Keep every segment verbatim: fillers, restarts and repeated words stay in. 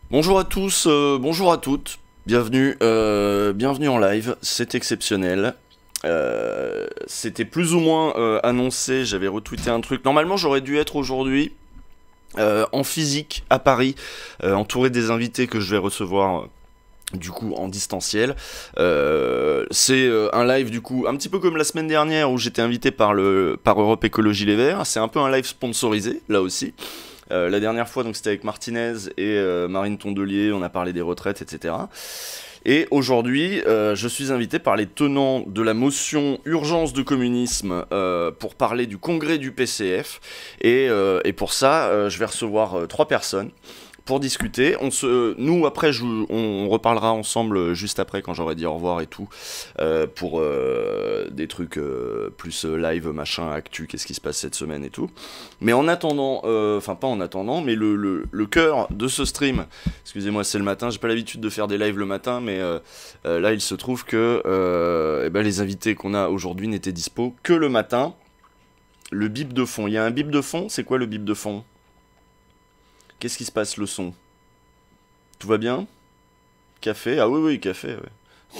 Bonjour à tous, euh, bonjour à toutes, bienvenue, euh, bienvenue en live, c'est exceptionnel. Euh, C'était plus ou moins euh, annoncé, j'avais retweeté un truc. Normalement j'aurais dû être aujourd'hui euh, en physique à Paris, euh, entouré des invités que je vais recevoir euh, du coup en distanciel. Euh, c'est euh, un live du coup un petit peu comme la semaine dernière où j'étais invité par, le, par Europe Écologie Les Verts. C'est un peu un live sponsorisé là aussi. Euh, la dernière fois, donc c'était avec Martinez et euh, Marine Tondelier, on a parlé des retraites, et cetera. Et aujourd'hui, euh, je suis invité par les tenants de la motion urgence de communisme euh, pour parler du congrès du P C F. Et, euh, et pour ça, euh, je vais recevoir euh, trois personnes pour discuter. On se, nous après, je, on, on reparlera ensemble juste après quand j'aurai dit au revoir et tout euh, pour euh, des trucs euh, plus live, machin, actu, qu'est-ce qui se passe cette semaine et tout. Mais en attendant, enfin euh, pas en attendant, mais le, le, le cœur de ce stream, excusez-moi, c'est le matin. J'ai pas l'habitude de faire des lives le matin, mais euh, euh, là il se trouve que euh, eh ben, les invités qu'on a aujourd'hui n'étaient dispo que le matin. Le bip de fond. Il y a un bip de fond. C'est quoi le bip de fond? Qu'est-ce qui se passe, le son? Tout va bien? Café? Ah oui, oui, café, ouais.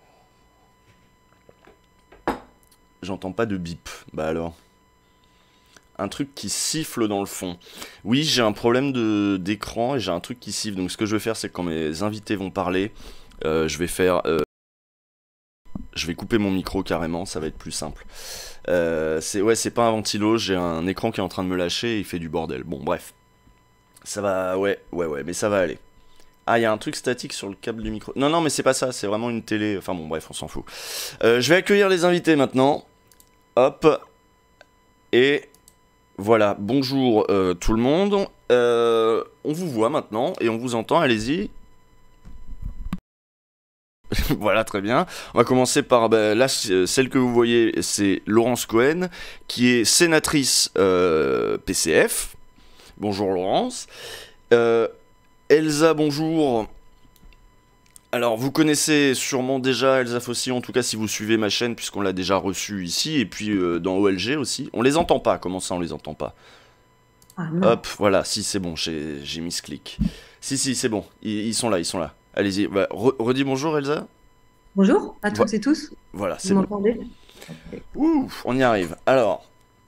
J'entends pas de bip. Bah alors. Un truc qui siffle dans le fond. Oui, j'ai un problème de d'écran et j'ai un truc qui siffle. Donc ce que je vais faire, c'est que quand mes invités vont parler, euh, je vais faire... Euh, je vais couper mon micro carrément, ça va être plus simple. Euh, c'est, ouais, c'est pas un ventilo, j'ai un écran qui est en train de me lâcher et il fait du bordel. Bon, bref. Ça va... Ouais, ouais, ouais, mais ça va aller. Ah, il y a un truc statique sur le câble du micro. Non, non, mais c'est pas ça, c'est vraiment une télé. Enfin bon, bref, on s'en fout. Euh, je vais accueillir les invités maintenant. Hop. Et voilà, bonjour euh, tout le monde. Euh, on vous voit maintenant et on vous entend, allez-y. Voilà, très bien. On va commencer par, bah, là, celle que vous voyez, c'est Laurence Cohen, qui est sénatrice euh, P C F. Bonjour Laurence. Euh, Elsa, bonjour. Alors, vous connaissez sûrement déjà Elsa Fossi, en tout cas si vous suivez ma chaîne, puisqu'on l'a déjà reçue ici, et puis euh, dans O L G aussi. On les entend pas, comment ça on les entend pas? Ah non. Hop, voilà, si c'est bon, j'ai, j'ai mis ce clic. Si, si, c'est bon, ils, ils sont là, ils sont là. Allez-y, bah, re- redis bonjour Elsa. Bonjour à Vo- toutes et tous. voilà, Vous c'est bon. m'entendez? Ouh, on y arrive. Alors,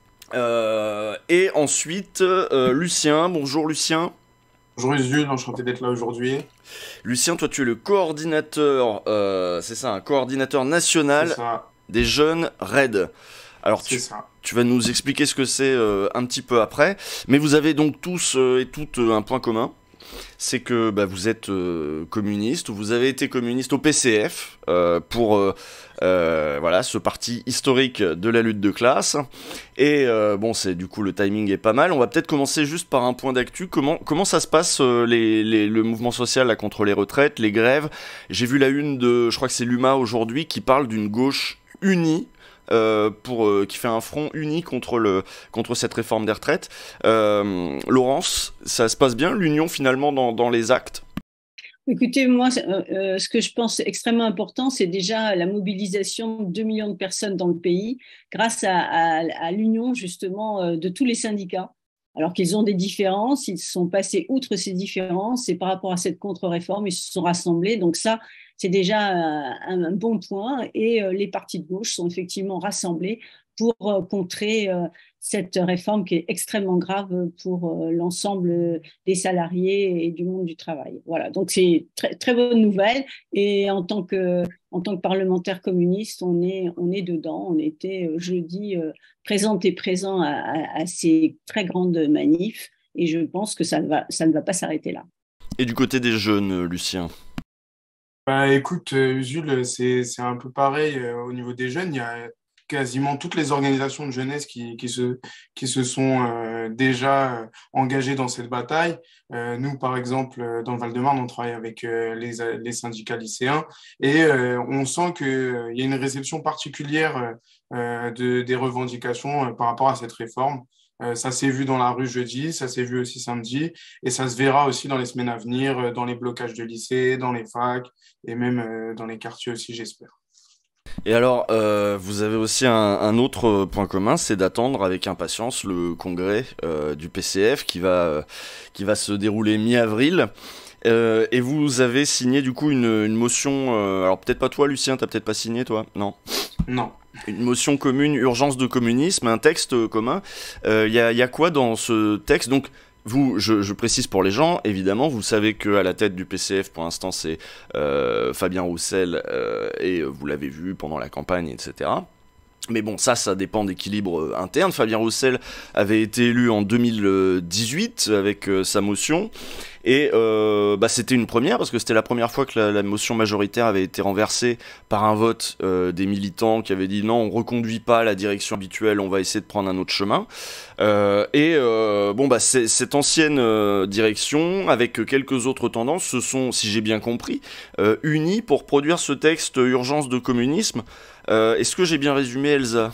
euh, et ensuite, euh, Lucien, bonjour Lucien. Bonjour Jules, enchanté d'être là aujourd'hui. Lucien, toi tu es le coordinateur, euh, c'est ça, un coordinateur C'est national ça, des jeunes RAID. Alors c'est tu, ça. tu vas nous expliquer ce que c'est euh, un petit peu après, mais vous avez donc tous euh, et toutes euh, un point commun, c'est que bah, vous êtes euh, communiste, ou vous avez été communiste au P C F, euh, pour euh, euh, voilà, ce parti historique de la lutte de classe. Et euh, bon, c'est du coup le timing est pas mal. On va peut-être commencer juste par un point d'actu. Comment, comment ça se passe euh, les, les, le mouvement social là, contre les retraites, les grèves? J'ai vu la une de, je crois que c'est l'U M A aujourd'hui, qui parle d'une gauche unie. Euh, pour, euh, qui fait un front uni contre, le, contre cette réforme des retraites. Euh, Laurence, ça se passe bien l'union finalement dans, dans les actes? Écoutez, moi, euh, euh, ce que je pense extrêmement important, c'est déjà la mobilisation de deux millions de personnes dans le pays grâce à, à, à l'union justement euh, de tous les syndicats. Alors qu'ils ont des différences, ils sont passés outre ces différences et par rapport à cette contre-réforme, ils se sont rassemblés. Donc ça, c'est déjà un, un bon point. Et euh, les partis de gauche sont effectivement rassemblés pour euh, contrer euh, cette réforme qui est extrêmement grave pour euh, l'ensemble des salariés et du monde du travail. Voilà, donc c'est très, très bonne nouvelle. Et en tant que, en tant que parlementaire communiste, on est, on est dedans. On était euh, jeudi euh, présente et présent à, à, à ces très grandes manifs. Et je pense que ça ne va, ça ne va pas s'arrêter là. Et du côté des jeunes, Lucien? Bah écoute, euh, Jules, c'est, c'est un peu pareil euh, au niveau des jeunes. Il y a quasiment toutes les organisations de jeunesse qui, qui se, qui se sont euh, déjà euh, engagées dans cette bataille. Euh, nous, par exemple, euh, dans le Val-de-Marne, on travaille avec euh, les, les syndicats lycéens et euh, on sent qu'il euh, y a une réception particulière euh, de, des revendications euh, par rapport à cette réforme. Euh, ça s'est vu dans la rue jeudi, ça s'est vu aussi samedi, et ça se verra aussi dans les semaines à venir, euh, dans les blocages de lycées, dans les facs, et même euh, dans les quartiers aussi, j'espère. Et alors, euh, vous avez aussi un, un autre point commun, c'est d'attendre avec impatience le congrès euh, du P C F qui va, euh, qui va se dérouler mi-avril. Euh, et vous avez signé du coup une, une motion, euh, alors peut-être pas toi Lucien, t'as peut-être pas signé toi, non? Non. Une motion commune, urgence de communisme, un texte euh, commun. Il euh, y, a, y a quoi dans ce texte? Donc vous, je, je précise pour les gens, évidemment, vous savez qu'à la tête du P C F pour l'instant c'est euh, Fabien Roussel, euh, et vous l'avez vu pendant la campagne, et cetera. Mais bon, ça, ça dépend d'équilibre interne. Fabien Roussel avait été élu en deux mille dix-huit avec euh, sa motion. Et euh, bah, c'était une première, parce que c'était la première fois que la, la motion majoritaire avait été renversée par un vote euh, des militants qui avaient dit non, on reconduit pas la direction habituelle, on va essayer de prendre un autre chemin. Euh, et euh, bon, bah, cette ancienne euh, direction, avec quelques autres tendances, se sont, si j'ai bien compris, euh, unis pour produire ce texte urgence de communisme. Euh, Est-ce que j'ai bien résumé, Elsa?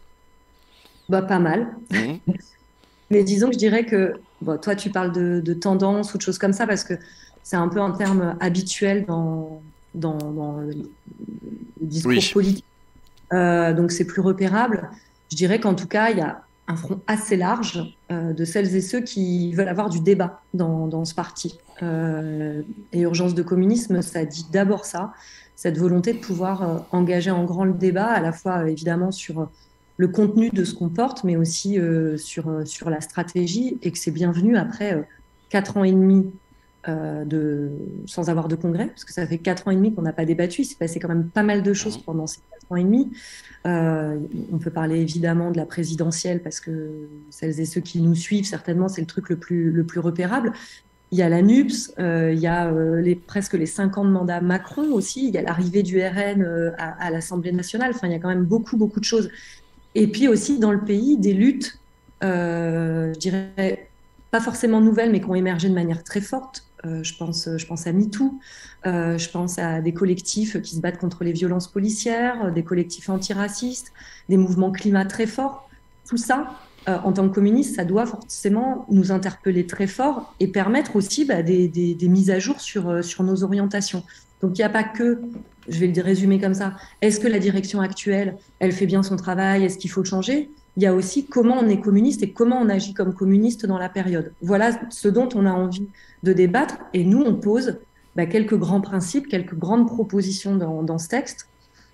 Bah, pas mal. Mmh. Mais disons que je dirais que bon, toi, tu parles de, de tendance ou de choses comme ça parce que c'est un peu un terme habituel dans, dans, dans le discours Oui. politique. Euh, donc, c'est plus repérable. Je dirais qu'en tout cas, il y a un front assez large euh, de celles et ceux qui veulent avoir du débat dans, dans ce parti. Euh, et Urgence de communisme, ça dit d'abord ça, cette volonté de pouvoir euh, engager en grand le débat, à la fois euh, évidemment sur le contenu de ce qu'on porte, mais aussi euh, sur, euh, sur la stratégie, et que c'est bienvenu après euh, quatre ans et demi euh, de, sans avoir de congrès, parce que ça fait quatre ans et demi qu'on n'a pas débattu, il s'est passé quand même pas mal de choses pendant ces quatre ans et demi. Euh, on peut parler évidemment de la présidentielle, parce que celles et ceux qui nous suivent, certainement, c'est le truc le plus, le plus repérable. Il y a la NUPS, euh, il y a euh, les, presque les cinq ans de mandat Macron aussi, il y a l'arrivée du R N euh, à, à l'Assemblée nationale, enfin, il y a quand même beaucoup, beaucoup de choses. Et puis aussi dans le pays, des luttes, euh, je dirais, pas forcément nouvelles, mais qui ont émergé de manière très forte. Euh, je pense, je pense à MeToo, euh, je pense à des collectifs qui se battent contre les violences policières, des collectifs antiracistes, des mouvements climat très forts. Tout ça, euh, en tant que communiste, ça doit forcément nous interpeller très fort et permettre aussi bah, des, des, des mises à jour sur, sur nos orientations. Donc il n'y a pas que, je vais le résumer comme ça, est-ce que la direction actuelle, elle fait bien son travail, est-ce qu'il faut le changer? Il y a aussi comment on est communiste et comment on agit comme communiste dans la période. Voilà ce dont on a envie de débattre, et nous, on pose bah, quelques grands principes, quelques grandes propositions dans, dans ce texte,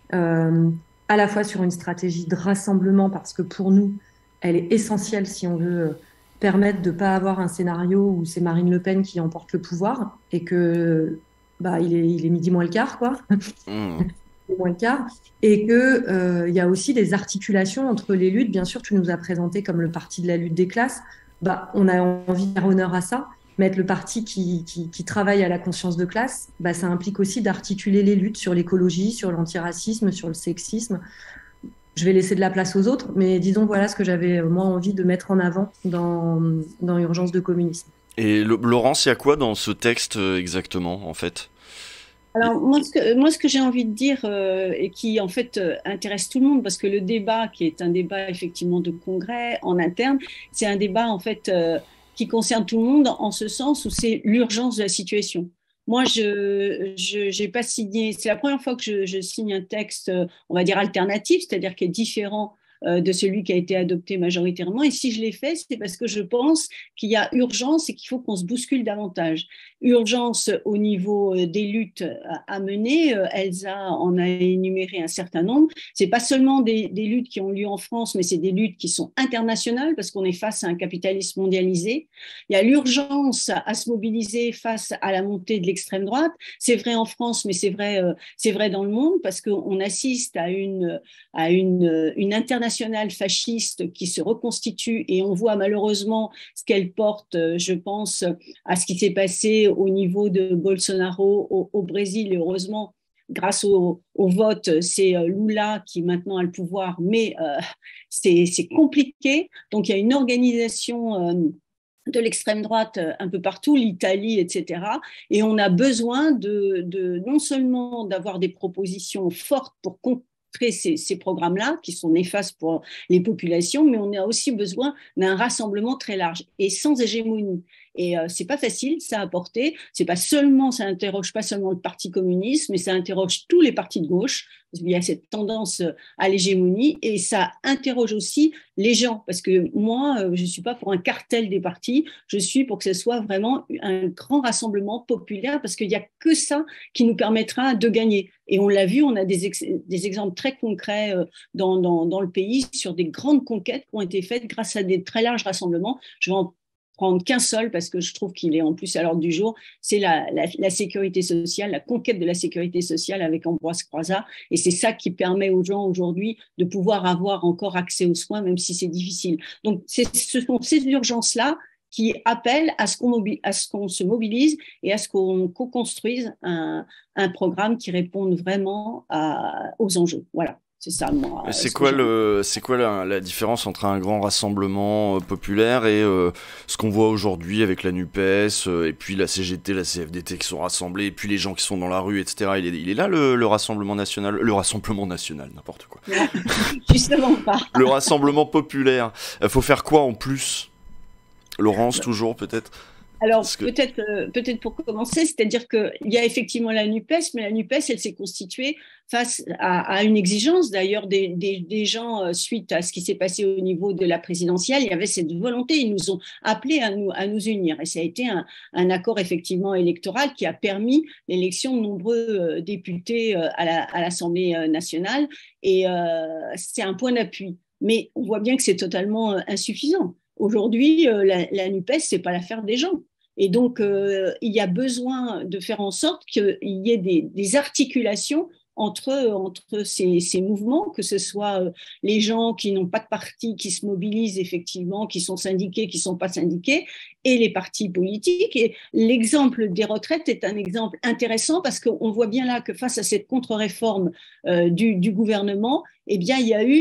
euh, à la fois sur une stratégie de rassemblement, parce que pour nous, elle est essentielle si on veut permettre de ne pas avoir un scénario où c'est Marine Le Pen qui emporte le pouvoir, et que bah, il, est, il est midi moins le quart, quoi. Mmh. moins le quart, et qu'il euh, y a aussi des articulations entre les luttes. Bien sûr, tu nous as présenté comme le parti de la lutte des classes. Bah, on a envie de faire honneur à ça, mais être le parti qui, qui, qui travaille à la conscience de classe, bah, ça implique aussi d'articuler les luttes sur l'écologie, sur l'antiracisme, sur le sexisme. Je vais laisser de la place aux autres, mais disons, voilà ce que j'avais, moi, envie de mettre en avant dans, dans Urgence de communisme. Et le, Laurence, il y a quoi dans ce texte euh, exactement, en fait? Alors, moi, ce que, moi, ce que j'ai envie de dire, euh, et qui, en fait, euh, intéresse tout le monde, parce que le débat, qui est un débat, effectivement, de congrès en interne, c'est un débat, en fait, euh, qui concerne tout le monde, en ce sens où c'est l'urgence de la situation. Moi, je je n'ai pas signé, c'est la première fois que je, je signe un texte, euh, on va dire, alternatif, c'est-à-dire qui est différent euh, de celui qui a été adopté majoritairement. Et si je l'ai fait, c'est parce que je pense qu'il y a urgence et qu'il faut qu'on se bouscule davantage. Urgence au niveau des luttes à mener. Elsa en a énuméré un certain nombre. C'est pas seulement des, des luttes qui ont lieu en France, mais c'est des luttes qui sont internationales parce qu'on est face à un capitalisme mondialisé. Il y a l'urgence à se mobiliser face à la montée de l'extrême droite. C'est vrai en France, mais c'est vrai, c'est vrai dans le monde parce qu'on assiste à une, à une, une internationale fasciste qui se reconstitue et on voit malheureusement ce qu'elle porte, je pense, à ce qui s'est passé au niveau de Bolsonaro au, au Brésil. Et heureusement, grâce au, au vote, c'est Lula qui maintenant a le pouvoir, mais euh, c'est, c'est compliqué. Donc il y a une organisation euh, de l'extrême droite un peu partout, l'Italie, et cetera. Et on a besoin de, de non seulement d'avoir des propositions fortes pour contrer Ces, ces programmes-là, qui sont néfastes pour les populations, mais on a aussi besoin d'un rassemblement très large et sans hégémonie. Et euh, c'est pas facile, ça à porter. C'est pas seulement, ça interroge pas seulement le Parti communiste, mais ça interroge tous les partis de gauche, Il y a cette tendance à l'hégémonie et ça interroge aussi les gens. Parce que moi, je ne suis pas pour un cartel des partis, je suis pour que ce soit vraiment un grand rassemblement populaire parce qu'il n'y a que ça qui nous permettra de gagner. Et on l'a vu, on a des, ex- des exemples très concrets dans, dans, dans le pays sur des grandes conquêtes qui ont été faites grâce à des très larges rassemblements. Je vais en prendre qu'un seul parce que je trouve qu'il est en plus à l'ordre du jour, c'est la, la, la sécurité sociale, la conquête de la sécurité sociale avec Ambroise Croizat. Et c'est ça qui permet aux gens aujourd'hui de pouvoir avoir encore accès aux soins, même si c'est difficile. Donc, c'est, ce sont ces urgences-là qui appellent à ce qu'on, mobilise, à ce qu'on se mobilise et à ce qu'on co-construise un, un programme qui réponde vraiment à, aux enjeux. Voilà. C'est ça, moi. C'est quoi, le, c'est quoi la, la différence entre un grand rassemblement euh, populaire et euh, ce qu'on voit aujourd'hui avec la NUPES euh, et puis la C G T, la C F D T qui sont rassemblés et puis les gens qui sont dans la rue, et cetera. Il est, il est là le, le Rassemblement national, le Rassemblement national, n'importe quoi. Non, justement pas. Le Rassemblement populaire. Il faut faire quoi en plus, Laurence, toujours peut-être? Alors, que... peut-être, euh, peut-être pour commencer, c'est-à-dire qu'il y a effectivement la NUPES, mais la NUPES, elle s'est constituée face à, à une exigence, d'ailleurs, des, des, des gens, euh, suite à ce qui s'est passé au niveau de la présidentielle, il y avait cette volonté, ils nous ont appelés à nous, à nous unir. Et ça a été un, un accord, effectivement, électoral qui a permis l'élection de nombreux euh, députés euh, à, la, à l'Assemblée nationale. Et euh, c'est un point d'appui. Mais on voit bien que c'est totalement euh, insuffisant. Aujourd'hui, euh, la, la NUPES, ce n'est pas l'affaire des gens. Et donc, euh, il y a besoin de faire en sorte qu'il y ait des, des articulations entre, entre ces, ces mouvements, que ce soit euh, les gens qui n'ont pas de parti, qui se mobilisent effectivement, qui sont syndiqués, qui ne sont pas syndiqués, et les partis politiques. Et l'exemple des retraites est un exemple intéressant parce qu'on voit bien là que face à cette contre-réforme euh, du, du gouvernement, eh bien, il y a eu...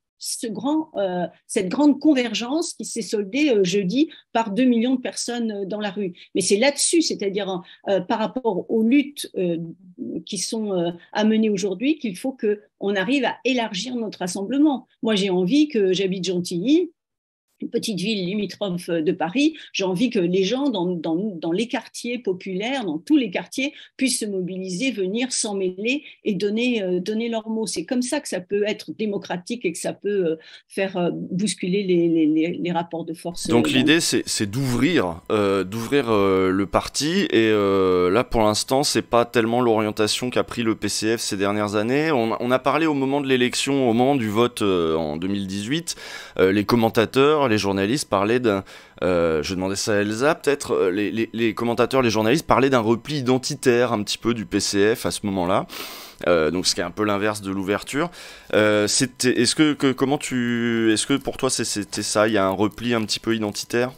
Ce grand, euh, cette grande convergence qui s'est soldée euh, jeudi par deux millions de personnes euh, dans la rue. Mais c'est là-dessus, c'est-à-dire euh, par rapport aux luttes euh, qui sont euh, à mener aujourd'hui, qu'il faut qu'on arrive à élargir notre rassemblement. Moi, j'ai envie que j'habite Gentilly, une petite ville limitrophe de Paris, j'ai envie que les gens dans, dans, dans les quartiers populaires, dans tous les quartiers, puissent se mobiliser, venir s'en mêler et donner, euh, donner leurs mots. C'est comme ça que ça peut être démocratique et que ça peut euh, faire euh, bousculer les, les, les rapports de force. Donc euh, l'idée, c'est, c'est d'ouvrir, euh, d'ouvrir euh, le parti. Et euh, là, pour l'instant, c'est pas tellement l'orientation qu'a pris le P C F ces dernières années. On, on a parlé au moment de l'élection, au moment du vote euh, en deux mille dix-huit, euh, les commentateurs, les journalistes parlaient d'un... Euh, je demandais ça à Elsa, peut-être, euh, les, les, les commentateurs, les journalistes parlaient d'un repli identitaire un petit peu du P C F à ce moment-là. Euh, donc ce qui est un peu l'inverse de l'ouverture. Euh, c'était, est-ce que, que comment tu, est-ce que pour toi c'est, c'était ça, il y a un repli un petit peu identitaire,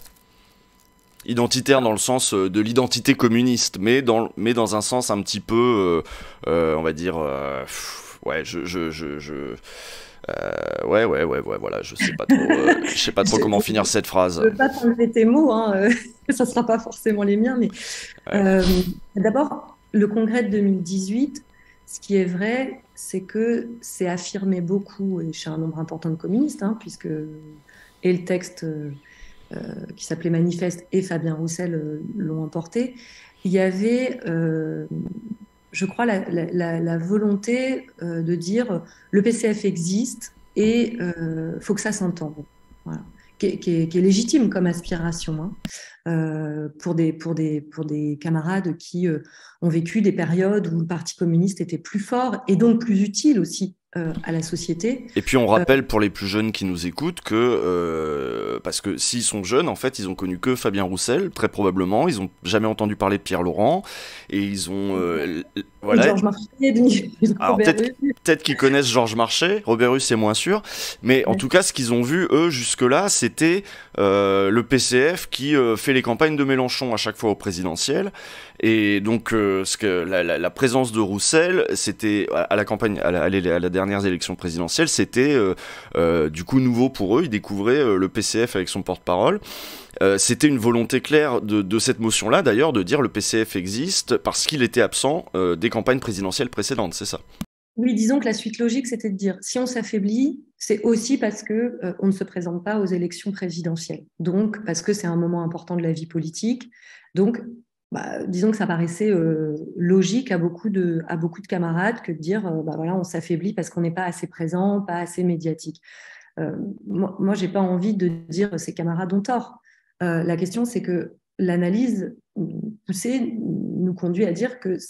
identitaire dans le sens de l'identité communiste, mais dans, mais dans un sens un petit peu, euh, euh, on va dire, euh, pff, ouais, je, je, je, je euh, ouais, ouais, ouais, ouais, voilà, je sais pas trop, euh, je sais pas trop je, comment finir cette phrase. Je ne veux pas t'enlever tes mots, hein, euh, ça ne sera pas forcément les miens, mais ouais. euh, d'abord, le congrès de deux mille dix-huit, ce qui est vrai, c'est que c'est affirmé beaucoup, et chez un nombre important de communistes, hein, puisque et le texte euh, qui s'appelait Manifeste et Fabien Roussel euh, l'ont emporté, il y avait, euh, je crois, la, la, la volonté euh, de dire le P C F existe et il euh, faut que ça s'entende. Voilà. Qui est, qui, est, qui est légitime comme aspiration hein, euh, pour, des, pour, des, pour des camarades qui euh, ont vécu des périodes où le Parti communiste était plus fort et donc plus utile aussi euh, à la société. Et puis on rappelle euh, pour les plus jeunes qui nous écoutent que, euh, parce que s'ils sont jeunes, en fait, ils ont connu que Fabien Roussel, très probablement, ils n'ont jamais entendu parler de Pierre Laurent, et ils ont... Euh, voilà. Georges Marchais, de Alors peut-être, peut-être qu'ils connaissent Georges Marchais, Robert Hue c'est moins sûr, mais en ouais. tout cas ce qu'ils ont vu eux jusque-là c'était euh, le P C F qui euh, fait les campagnes de Mélenchon à chaque fois au présidentiel, et donc euh, ce que, la, la, la présence de Roussel c'était à la campagne, à la, à la, à la dernière élection présidentielle, c'était euh, euh, du coup nouveau pour eux, ils découvraient euh, le P C F avec son porte-parole. Euh, c'était une volonté claire de, de cette motion-là, d'ailleurs, de dire le P C F existe parce qu'il était absent euh, des campagnes présidentielles précédentes, c'est ça? Oui, disons que la suite logique, c'était de dire si on s'affaiblit, c'est aussi parce qu'on euh, ne se présente pas aux élections présidentielles. Donc, parce que c'est un moment important de la vie politique. Donc, bah, disons que ça paraissait euh, logique à beaucoup de, à beaucoup de camarades que de dire, euh, bah, voilà, on s'affaiblit parce qu'on n'est pas assez présent, pas assez médiatique. Euh, moi, moi je n'ai pas envie de dire ces camarades ont tort. Euh, la question, c'est que l'analyse poussée nous conduit à dire que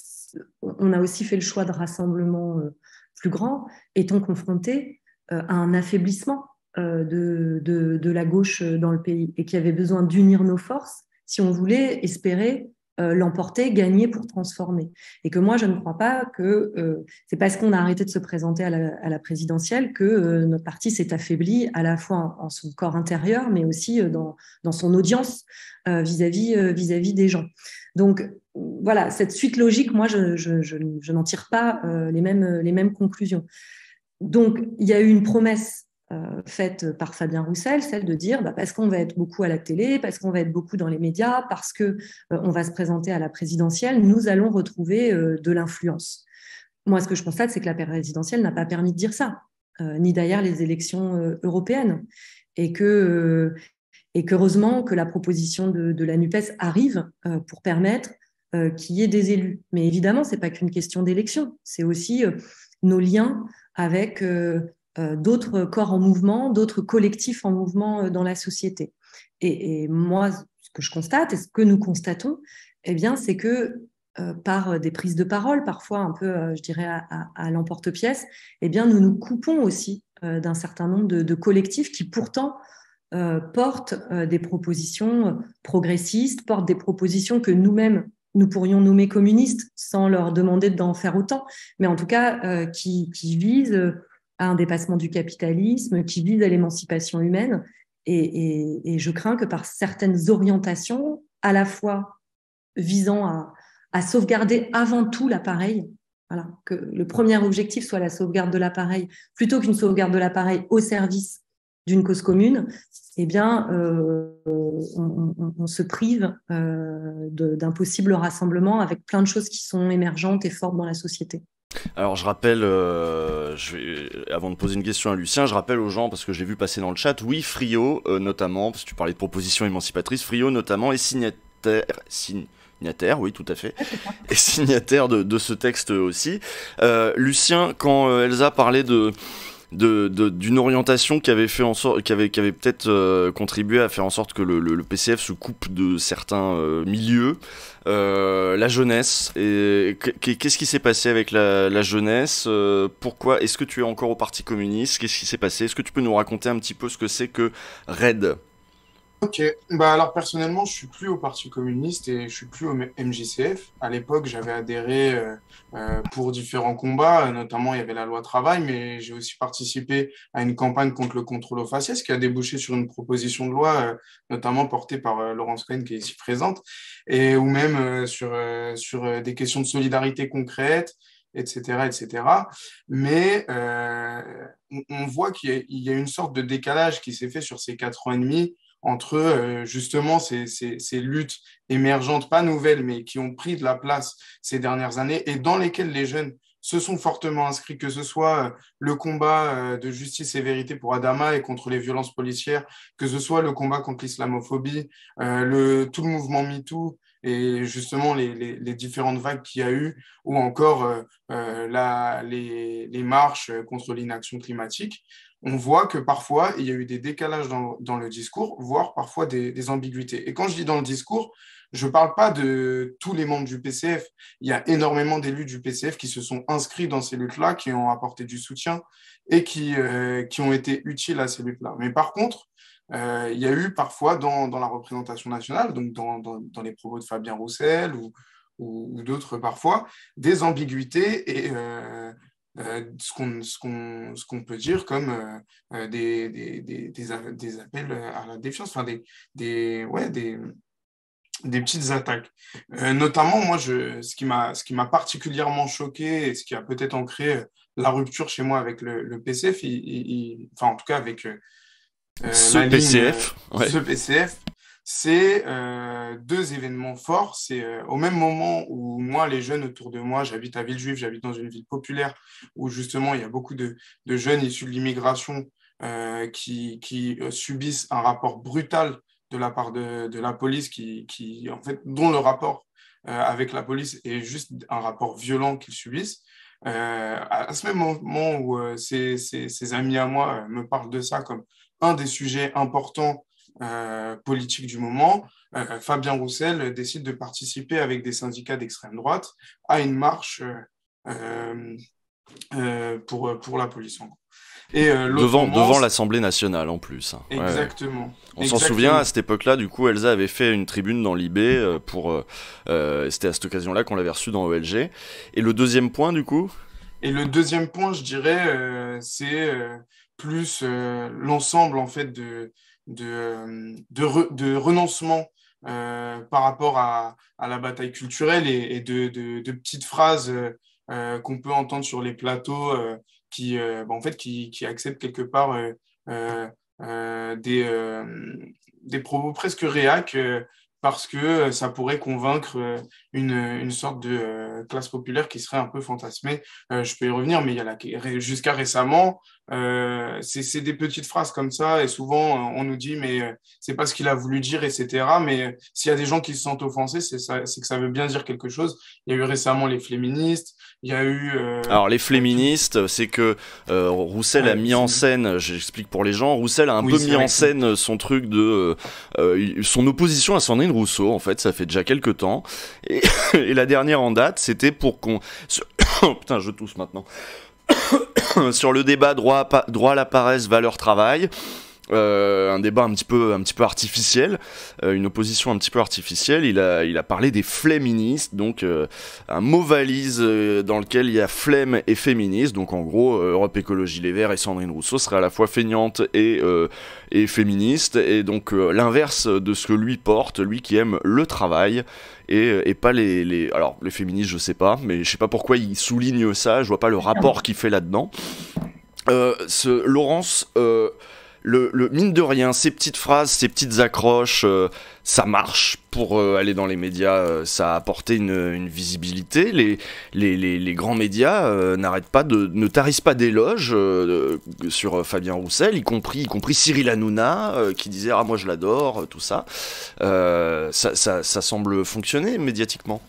on a aussi fait le choix de rassemblements euh, plus grands, étant confrontés euh, à un affaiblissement euh, de, de, de la gauche dans le pays et qu'il y avait besoin d'unir nos forces si on voulait espérer euh, l'emporter, gagner pour transformer. Et que moi, je ne crois pas que euh, c'est parce qu'on a arrêté de se présenter à la, à la présidentielle que euh, notre parti s'est affaibli à la fois en, en son corps intérieur, mais aussi euh, dans, dans son audience euh, vis-à-vis, euh, vis-à-vis des gens. Donc, voilà, cette suite logique, moi, je, je, je, je n'en tire pas euh, les, mêmes, les mêmes conclusions. Donc, il y a eu une promesse euh, faite par Fabien Roussel, celle de dire bah, parce qu'on va être beaucoup à la télé, parce qu'on va être beaucoup dans les médias, parce qu'on euh, va se présenter à la présidentielle, nous allons retrouver euh, de l'influence. Moi, ce que je constate, c'est que la présidentielle n'a pas permis de dire ça, euh, ni d'ailleurs les élections euh, européennes. Et que, euh, et qu'heureusement que la proposition de, de la NUPES arrive euh, pour permettre euh, qu'il y ait des élus. Mais évidemment, ce n'est pas qu'une question d'élection, c'est aussi euh, nos liens avec euh, euh, d'autres corps en mouvement, d'autres collectifs en mouvement euh, dans la société. Et, et moi, ce que je constate et ce que nous constatons, eh bien, c'est que euh, par des prises de parole, parfois un peu, euh, je dirais, à, à, à l'emporte-pièce, eh bien, nous nous coupons aussi euh, d'un certain nombre de, de collectifs qui pourtant euh, portent euh, des propositions progressistes, portent des propositions que nous-mêmes, nous pourrions nommer communistes sans leur demander d'en faire autant, mais en tout cas euh, qui, qui visent à un dépassement du capitalisme, qui visent à l'émancipation humaine. Et, et, et je crains que par certaines orientations, à la fois visant à, à sauvegarder avant tout l'appareil, voilà, que le premier objectif soit la sauvegarde de l'appareil, plutôt qu'une sauvegarde de l'appareil au service d'une cause commune, eh bien, euh, on, on, on se prive euh, d'un possible rassemblement avec plein de choses qui sont émergentes et fortes dans la société. Alors je rappelle, euh, je vais, avant de poser une question à Lucien, je rappelle aux gens, parce que je l'ai vu passer dans le chat, oui, Friot euh, notamment, parce que tu parlais de propositions émancipatrices, Friot notamment est signataire, signataire, oui tout à fait, est signataire de, de ce texte aussi. Euh, Lucien, quand euh, Elsa parlait de... De, de, d'une orientation qui avait fait en sorte, qui avait, qui avait peut-être euh, contribué à faire en sorte que le, le, le P C F se coupe de certains euh, milieux, euh, la jeunesse. Et qu'est-ce qui s'est passé avec la, la jeunesse? euh, Pourquoi est-ce que tu es encore au Parti communiste? Qu'est-ce qui s'est passé? Est-ce que tu peux nous raconter un petit peu ce que c'est que RAID? Ok, bah alors personnellement, je suis plus au Parti communiste et je suis plus au M J C F. À l'époque, j'avais adhéré euh, euh, pour différents combats, notamment il y avait la loi travail, mais j'ai aussi participé à une campagne contre le contrôle aux faciès qui a débouché sur une proposition de loi, euh, notamment portée par euh, Laurence Cohen qui est ici présente, et ou même euh, sur euh, sur euh, des questions de solidarité concrètes, et cetera, et cetera. Mais euh, on, on voit qu'il y a, il y a une sorte de décalage qui s'est fait sur ces quatre ans et demi entre euh, justement ces, ces, ces luttes émergentes, pas nouvelles, mais qui ont pris de la place ces dernières années et dans lesquelles les jeunes se sont fortement inscrits, que ce soit euh, le combat euh, de justice et vérité pour Adama et contre les violences policières, que ce soit le combat contre l'islamophobie, euh, le, tout le mouvement MeToo et justement les, les, les différentes vagues qu'il y a eu, ou encore euh, euh, la, les, les marches contre l'inaction climatique. On voit que parfois, il y a eu des décalages dans, dans le discours, voire parfois des, des ambiguïtés. Et quand je dis dans le discours, je ne parle pas de tous les membres du P C F. Il y a énormément d'élus du P C F qui se sont inscrits dans ces luttes-là, qui ont apporté du soutien et qui, euh, qui ont été utiles à ces luttes-là. Mais par contre, euh, il y a eu parfois dans, dans la représentation nationale, donc dans, dans, dans les propos de Fabien Roussel ou, ou, ou d'autres parfois, des ambiguïtés et... Euh, Euh, ce qu'on ce qu'on ce qu'on peut dire comme euh, des, des, des, des, des appels à la défiance, enfin des, des, ouais, des, des petites attaques. Euh, notamment, moi, je, ce qui m'a ce qui m'a particulièrement choqué et ce qui a peut-être ancré la rupture chez moi avec le, le P C F, il, il, enfin en tout cas avec euh, ce la P C F, ligne, ouais. ce P C F, c'est euh, deux événements forts. C'est euh, au même moment où moi, les jeunes autour de moi, j'habite à Villejuif, j'habite dans une ville populaire où justement il y a beaucoup de, de jeunes issus de l'immigration euh, qui, qui euh, subissent un rapport brutal de la part de, de la police, qui, qui, en fait, dont le rapport euh, avec la police et juste un rapport violent qu'ils subissent. Euh, à ce même moment où euh, ces, ces, ces amis à moi euh, me parlent de ça comme un des sujets importants euh, politiques du moment, euh, Fabien Roussel décide de participer avec des syndicats d'extrême droite à une marche euh, euh, pour, pour la police. En gros. Et euh, devant, moment, devant l'Assemblée nationale en plus. Exactement. Ouais, ouais. On s'en souvient, à cette époque-là, du coup, Elsa avait fait une tribune dans l'I B pour. Euh, c'était à cette occasion-là qu'on l'avait reçue dans O L G. Et le deuxième point, du coup Et le deuxième point, je dirais, euh, c'est euh, plus euh, l'ensemble en fait de, de, de, re, de renoncement euh, par rapport à, à la bataille culturelle et, et de, de, de petites phrases euh, qu'on peut entendre sur les plateaux euh, qui, euh, bah, en fait, qui, qui acceptent quelque part euh, euh, euh, des, euh, des propos presque réacs euh, parce que ça pourrait convaincre une, une sorte de euh, classe populaire qui serait un peu fantasmée. Euh, je peux y revenir, mais il y a la, jusqu'à récemment, euh, c'est, c'est des petites phrases comme ça, et souvent on nous dit mais euh, c'est pas ce qu'il a voulu dire, et cetera. Mais euh, s'il y a des gens qui se sentent offensés, c'est, ça, c'est que ça veut bien dire quelque chose. Il y a eu récemment les féministes, il y a eu... Euh, Alors les féministes, c'est que euh, Roussel ouais, a mis en scène, j'explique pour les gens, Roussel a un oui, peu mis en scène son truc de... Euh, son opposition à Sandrine Rousseau, en fait, ça fait déjà quelques temps. Et, et la dernière en date, c'était pour qu'on... Sur... Putain, je tousse maintenant. Sur le débat droit à, droit à la paresse, valeur travail. Euh, un débat un petit peu, un petit peu artificiel, euh, une opposition un petit peu artificielle. Il a, il a parlé des fléministes, donc euh, un mot valise euh, dans lequel il y a flemme et féministe. Donc en gros, euh, Europe Écologie Les Verts et Sandrine Rousseau seraient à la fois feignante et, euh, et féministe, et donc euh, l'inverse de ce que lui porte, lui qui aime le travail. Et, et pas les, les... Alors, les féministes, je sais pas, mais je sais pas pourquoi il souligne ça, je vois pas le rapport qu'il fait là-dedans. Euh, ce, Laurence... Euh, Le, le mine de rien, ces petites phrases, ces petites accroches, euh, ça marche pour euh, aller dans les médias, euh, ça a apporté une, une visibilité. Les, les, les, les grands médias euh, n'arrêtent pas de, ne tarissent pas d'éloges euh, sur euh, Fabien Roussel, y compris, y compris Cyril Hanouna euh, qui disait ah moi je l'adore, tout ça. Euh, ça, ça, ça semble fonctionner médiatiquement.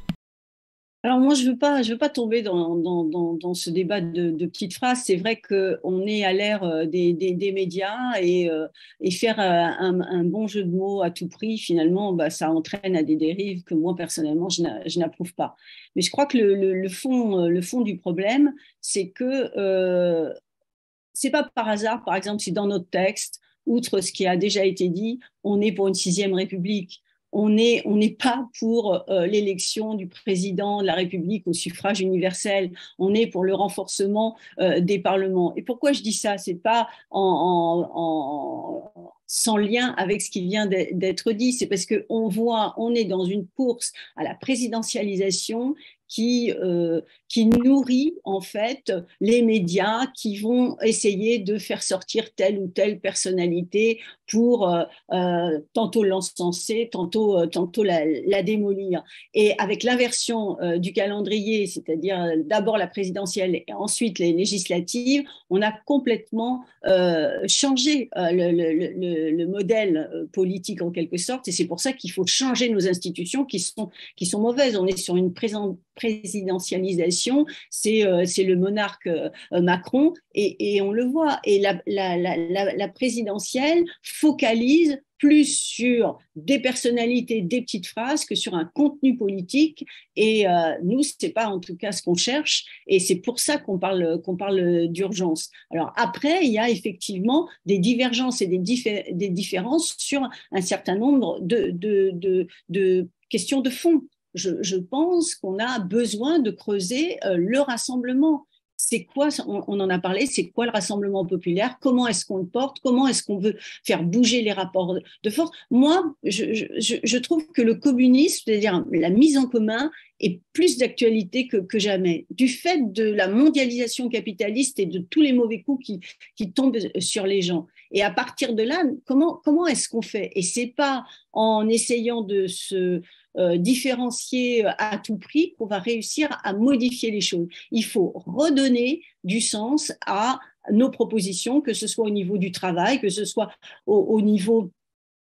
Alors moi, je veux pas, je veux pas tomber dans, dans, dans, dans ce débat de, de petites phrases. C'est vrai qu'on est à l'ère des, des, des médias et, euh, et faire un, un bon jeu de mots à tout prix, finalement, bah, ça entraîne à des dérives que moi, personnellement, je, n'a, je n'approuve pas. Mais je crois que le, le, le, fond, le fond du problème, c'est que euh, c'est pas par hasard, par exemple, si dans notre texte, outre ce qui a déjà été dit, on est pour une sixième république. On n'est on n'est pas pour euh, l'élection du président de la République au suffrage universel. On est pour le renforcement euh, des parlements. Et pourquoi je dis ça? C'est pas en, en, en, sans lien avec ce qui vient d'être dit. C'est parce que on voit, on est dans une course à la présidentialisation qui, euh, qui nourrit en fait les médias qui vont essayer de faire sortir telle ou telle personnalité pour euh, euh, tantôt l'encenser, tantôt, euh, tantôt la, la démolir. Et avec l'inversion euh, du calendrier, c'est-à-dire d'abord la présidentielle et ensuite les législatives, on a complètement euh, changé euh, le, le, le, le modèle politique en quelque sorte, et c'est pour ça qu'il faut changer nos institutions qui sont, qui sont mauvaises. On est sur une présence présidentialisation, c'est, euh, c'est le monarque euh, Macron, et, et on le voit. Et la, la, la, la présidentielle focalise plus sur des personnalités, des petites phrases que sur un contenu politique. Et euh, nous, c'est pas en tout cas ce qu'on cherche. Et c'est pour ça qu'on parle, qu'on parle d'urgence. Alors après, il y a effectivement des divergences et des, diffé- des différences sur un certain nombre de, de, de, de questions de fond. Je, je pense qu'on a besoin de creuser euh, le rassemblement. C'est quoi, on, on en a parlé, c'est quoi le rassemblement populaire? Comment est-ce qu'on le porte? Comment est-ce qu'on veut faire bouger les rapports de force? Moi, je, je, je trouve que le communisme, c'est-à-dire la mise en commun, est plus d'actualité que, que jamais, du fait de la mondialisation capitaliste et de tous les mauvais coups qui, qui tombent sur les gens. Et à partir de là, comment, comment est-ce qu'on fait? Et c'est pas en essayant de se euh, différencier à tout prix qu'on va réussir à modifier les choses. Il faut redonner du sens à nos propositions, que ce soit au niveau du travail, que ce soit au, au niveau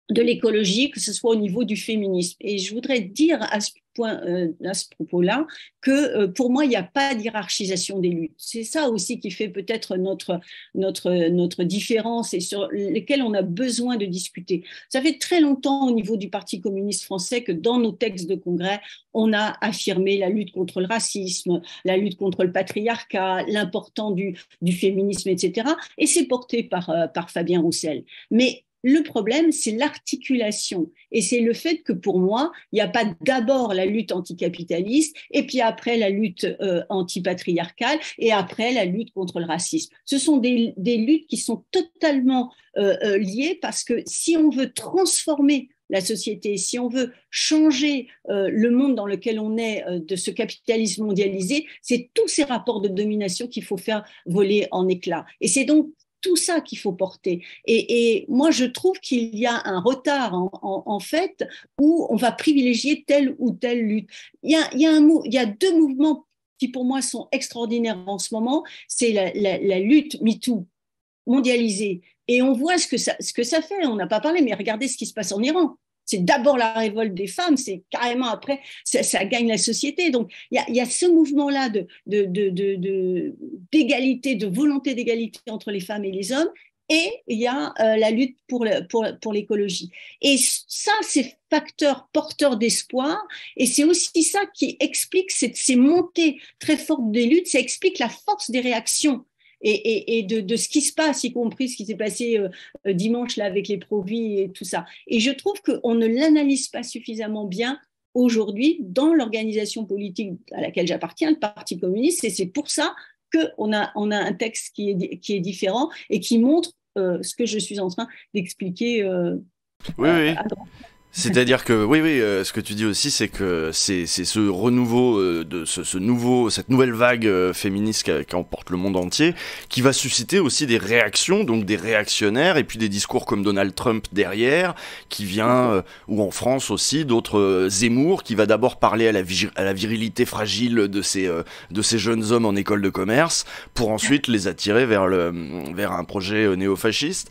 de l'écologie, que ce soit au niveau du féminisme. Et je voudrais dire à ce point, euh, à ce propos-là, que euh, pour moi, il n'y a pas d'hierarchisation des luttes. C'est ça aussi qui fait peut-être notre, notre, notre différence et sur lesquelles on a besoin de discuter. Ça fait très longtemps au niveau du Parti communiste français que dans nos textes de congrès, on a affirmé la lutte contre le racisme, la lutte contre le patriarcat, l'importance du, du féminisme, et cetera. Et c'est porté par, euh, par Fabien Roussel. Mais le problème, c'est l'articulation. Et c'est le fait que pour moi, il n'y a pas d'abord la lutte anticapitaliste, et puis après la lutte euh, antipatriarcale, et après la lutte contre le racisme. Ce sont des, des luttes qui sont totalement euh, euh, liées, parce que si on veut transformer la société, si on veut changer euh, le monde dans lequel on est euh, de ce capitalisme mondialisé, c'est tous ces rapports de domination qu'il faut faire voler en éclats. Et c'est donc tout ça qu'il faut porter. Et, et moi, je trouve qu'il y a un retard, en, en, en fait, où on va privilégier telle ou telle lutte. Il y a, il y a, un, il y a deux mouvements qui, pour moi, sont extraordinaires en ce moment. C'est la, la, la lutte MeToo mondialisée. Et on voit ce que ça, ce que ça fait. On n'a pas parlé, mais regardez ce qui se passe en Iran. C'est d'abord la révolte des femmes, c'est carrément après, ça, ça gagne la société. Donc, il y a, y a ce mouvement-là de, de, de, de, de, d'égalité, de volonté d'égalité entre les femmes et les hommes, et il y a euh, la lutte pour, le, pour, pour l'écologie. Et ça, c'est facteur porteur d'espoir, et c'est aussi ça qui explique cette, ces montées très fortes des luttes, ça explique la force des réactions. Et, et, et de, de ce qui se passe, y compris ce qui s'est passé euh, dimanche là avec les Provis et tout ça. Et je trouve qu'on ne l'analyse pas suffisamment bien aujourd'hui dans l'organisation politique à laquelle j'appartiens, le Parti communiste, et c'est pour ça qu'on a, on a un texte qui est, qui est différent et qui montre euh, ce que je suis en train d'expliquer euh, oui, à, oui. à droite. C'est-à-dire que, oui, oui, euh, ce que tu dis aussi, c'est que c'est, c'est ce renouveau, euh, de ce, ce nouveau, cette nouvelle vague euh, féministe qui, qui emporte le monde entier, qui va susciter aussi des réactions, donc des réactionnaires, et puis des discours comme Donald Trump derrière, qui vient, euh, ou en France aussi, d'autres euh, Zemmour, qui va d'abord parler à la, vir- à la virilité fragile de ces, euh, de ces jeunes hommes en école de commerce, pour ensuite les attirer vers, le, vers un projet euh, néofasciste.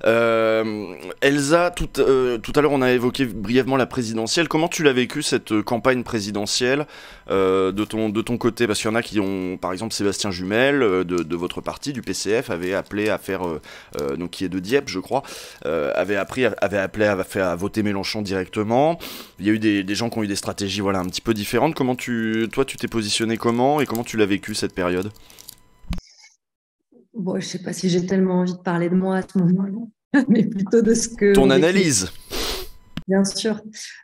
Euh, Elsa, tout, euh, tout à l'heure on a évoqué brièvement la présidentielle. Comment tu l'as vécu cette campagne présidentielle euh, de ton de ton côté? Parce qu'il y en a qui ont, par exemple Sébastien Jumel euh, de, de votre parti, du P C F, avait appelé à faire, euh, euh, donc qui est de Dieppe, je crois, euh, avait appris, avait appelé à faire à voter Mélenchon directement. Il y a eu des, des gens qui ont eu des stratégies, voilà, un petit peu différentes. Comment tu, toi, tu t'es positionné comment et comment tu l'as vécu cette période? Bon, je sais pas si j'ai tellement envie de parler de moi à ce moment-là, mais plutôt de ce que Ton on vécu. analyse. Bien sûr.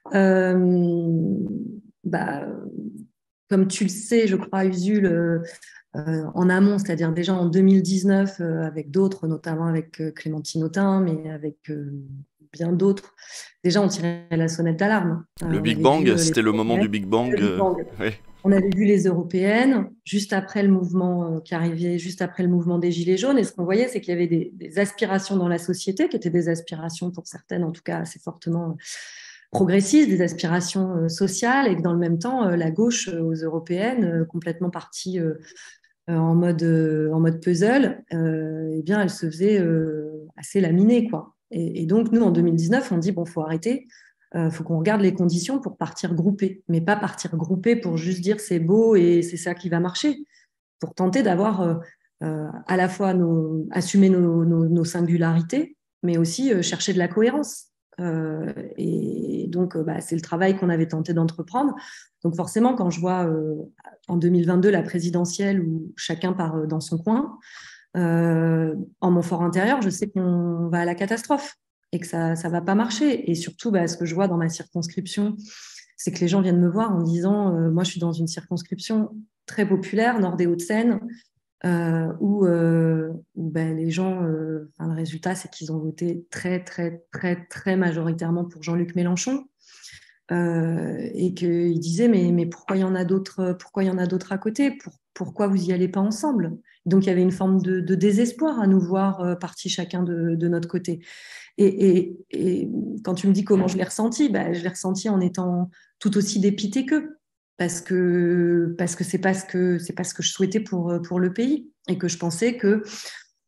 Euh, bah, comme tu le sais, je crois, Usul, euh, euh, en amont, c'est-à-dire déjà en deux mille dix-neuf, euh, avec d'autres, notamment avec euh, Clémentine Autain, mais avec euh, bien d'autres, déjà on tirait la sonnette d'alarme. Euh, Le on Big avait Bang, vu, euh, c'était les le moment du Big Bang. le Big euh, Bang. ouais. On avait vu les européennes, juste après le mouvement euh, qui arrivait, juste après le mouvement des Gilets jaunes. Et ce qu'on voyait, c'est qu'il y avait des, des aspirations dans la société, qui étaient des aspirations, pour certaines, en tout cas, assez fortement progressistes, des aspirations euh, sociales, et que dans le même temps, euh, la gauche euh, aux européennes, euh, complètement partie euh, euh, en, mode, euh, en mode puzzle, euh, eh bien, elle se faisait euh, assez laminer, quoi. Et, et donc, nous, en deux mille dix-neuf, on dit, bon, faut arrêter. Il euh, faut qu'on regarde les conditions pour partir groupé, mais pas partir groupé pour juste dire c'est beau et c'est ça qui va marcher, pour tenter d'avoir euh, euh, à la fois nos, assumer nos, nos, nos singularités, mais aussi euh, chercher de la cohérence. Euh, et donc, euh, bah, c'est le travail qu'on avait tenté d'entreprendre. Donc forcément, quand je vois euh, en deux mille vingt-deux la présidentielle où chacun part euh, dans son coin, euh, en mon fort intérieur, je sais qu'on va à la catastrophe et que ça ça va pas marcher. Et surtout, bah, ce que je vois dans ma circonscription, c'est que les gens viennent me voir en disant euh, moi, je suis dans une circonscription très populaire, Nord des Hauts-de-Seine, euh, où, euh, où ben, les gens, euh, enfin, le résultat, c'est qu'ils ont voté très, très, très, très majoritairement pour Jean-Luc Mélenchon. Euh, et qu'ils disaient mais, mais pourquoi il y en a d'autres, pourquoi il y en a d'autres à côté, pour, pourquoi vous n'y allez pas ensemble? Donc il y avait une forme de, de désespoir à nous voir euh, partis chacun de, de notre côté. Et, et, et quand tu me dis comment je l'ai ressenti, bah, je l'ai ressenti en étant tout aussi dépité qu'eux, parce que parce que c'est pas ce que c'est pas ce que je souhaitais pour pour le pays, et que je pensais que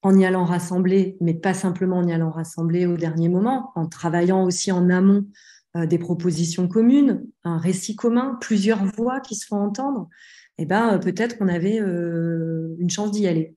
en y allant rassembler, mais pas simplement en y allant rassembler au dernier moment, en travaillant aussi en amont euh, des propositions communes, un récit commun, plusieurs voix qui se font entendre, eh ben, euh, peut-être qu'on avait euh, une chance d'y aller.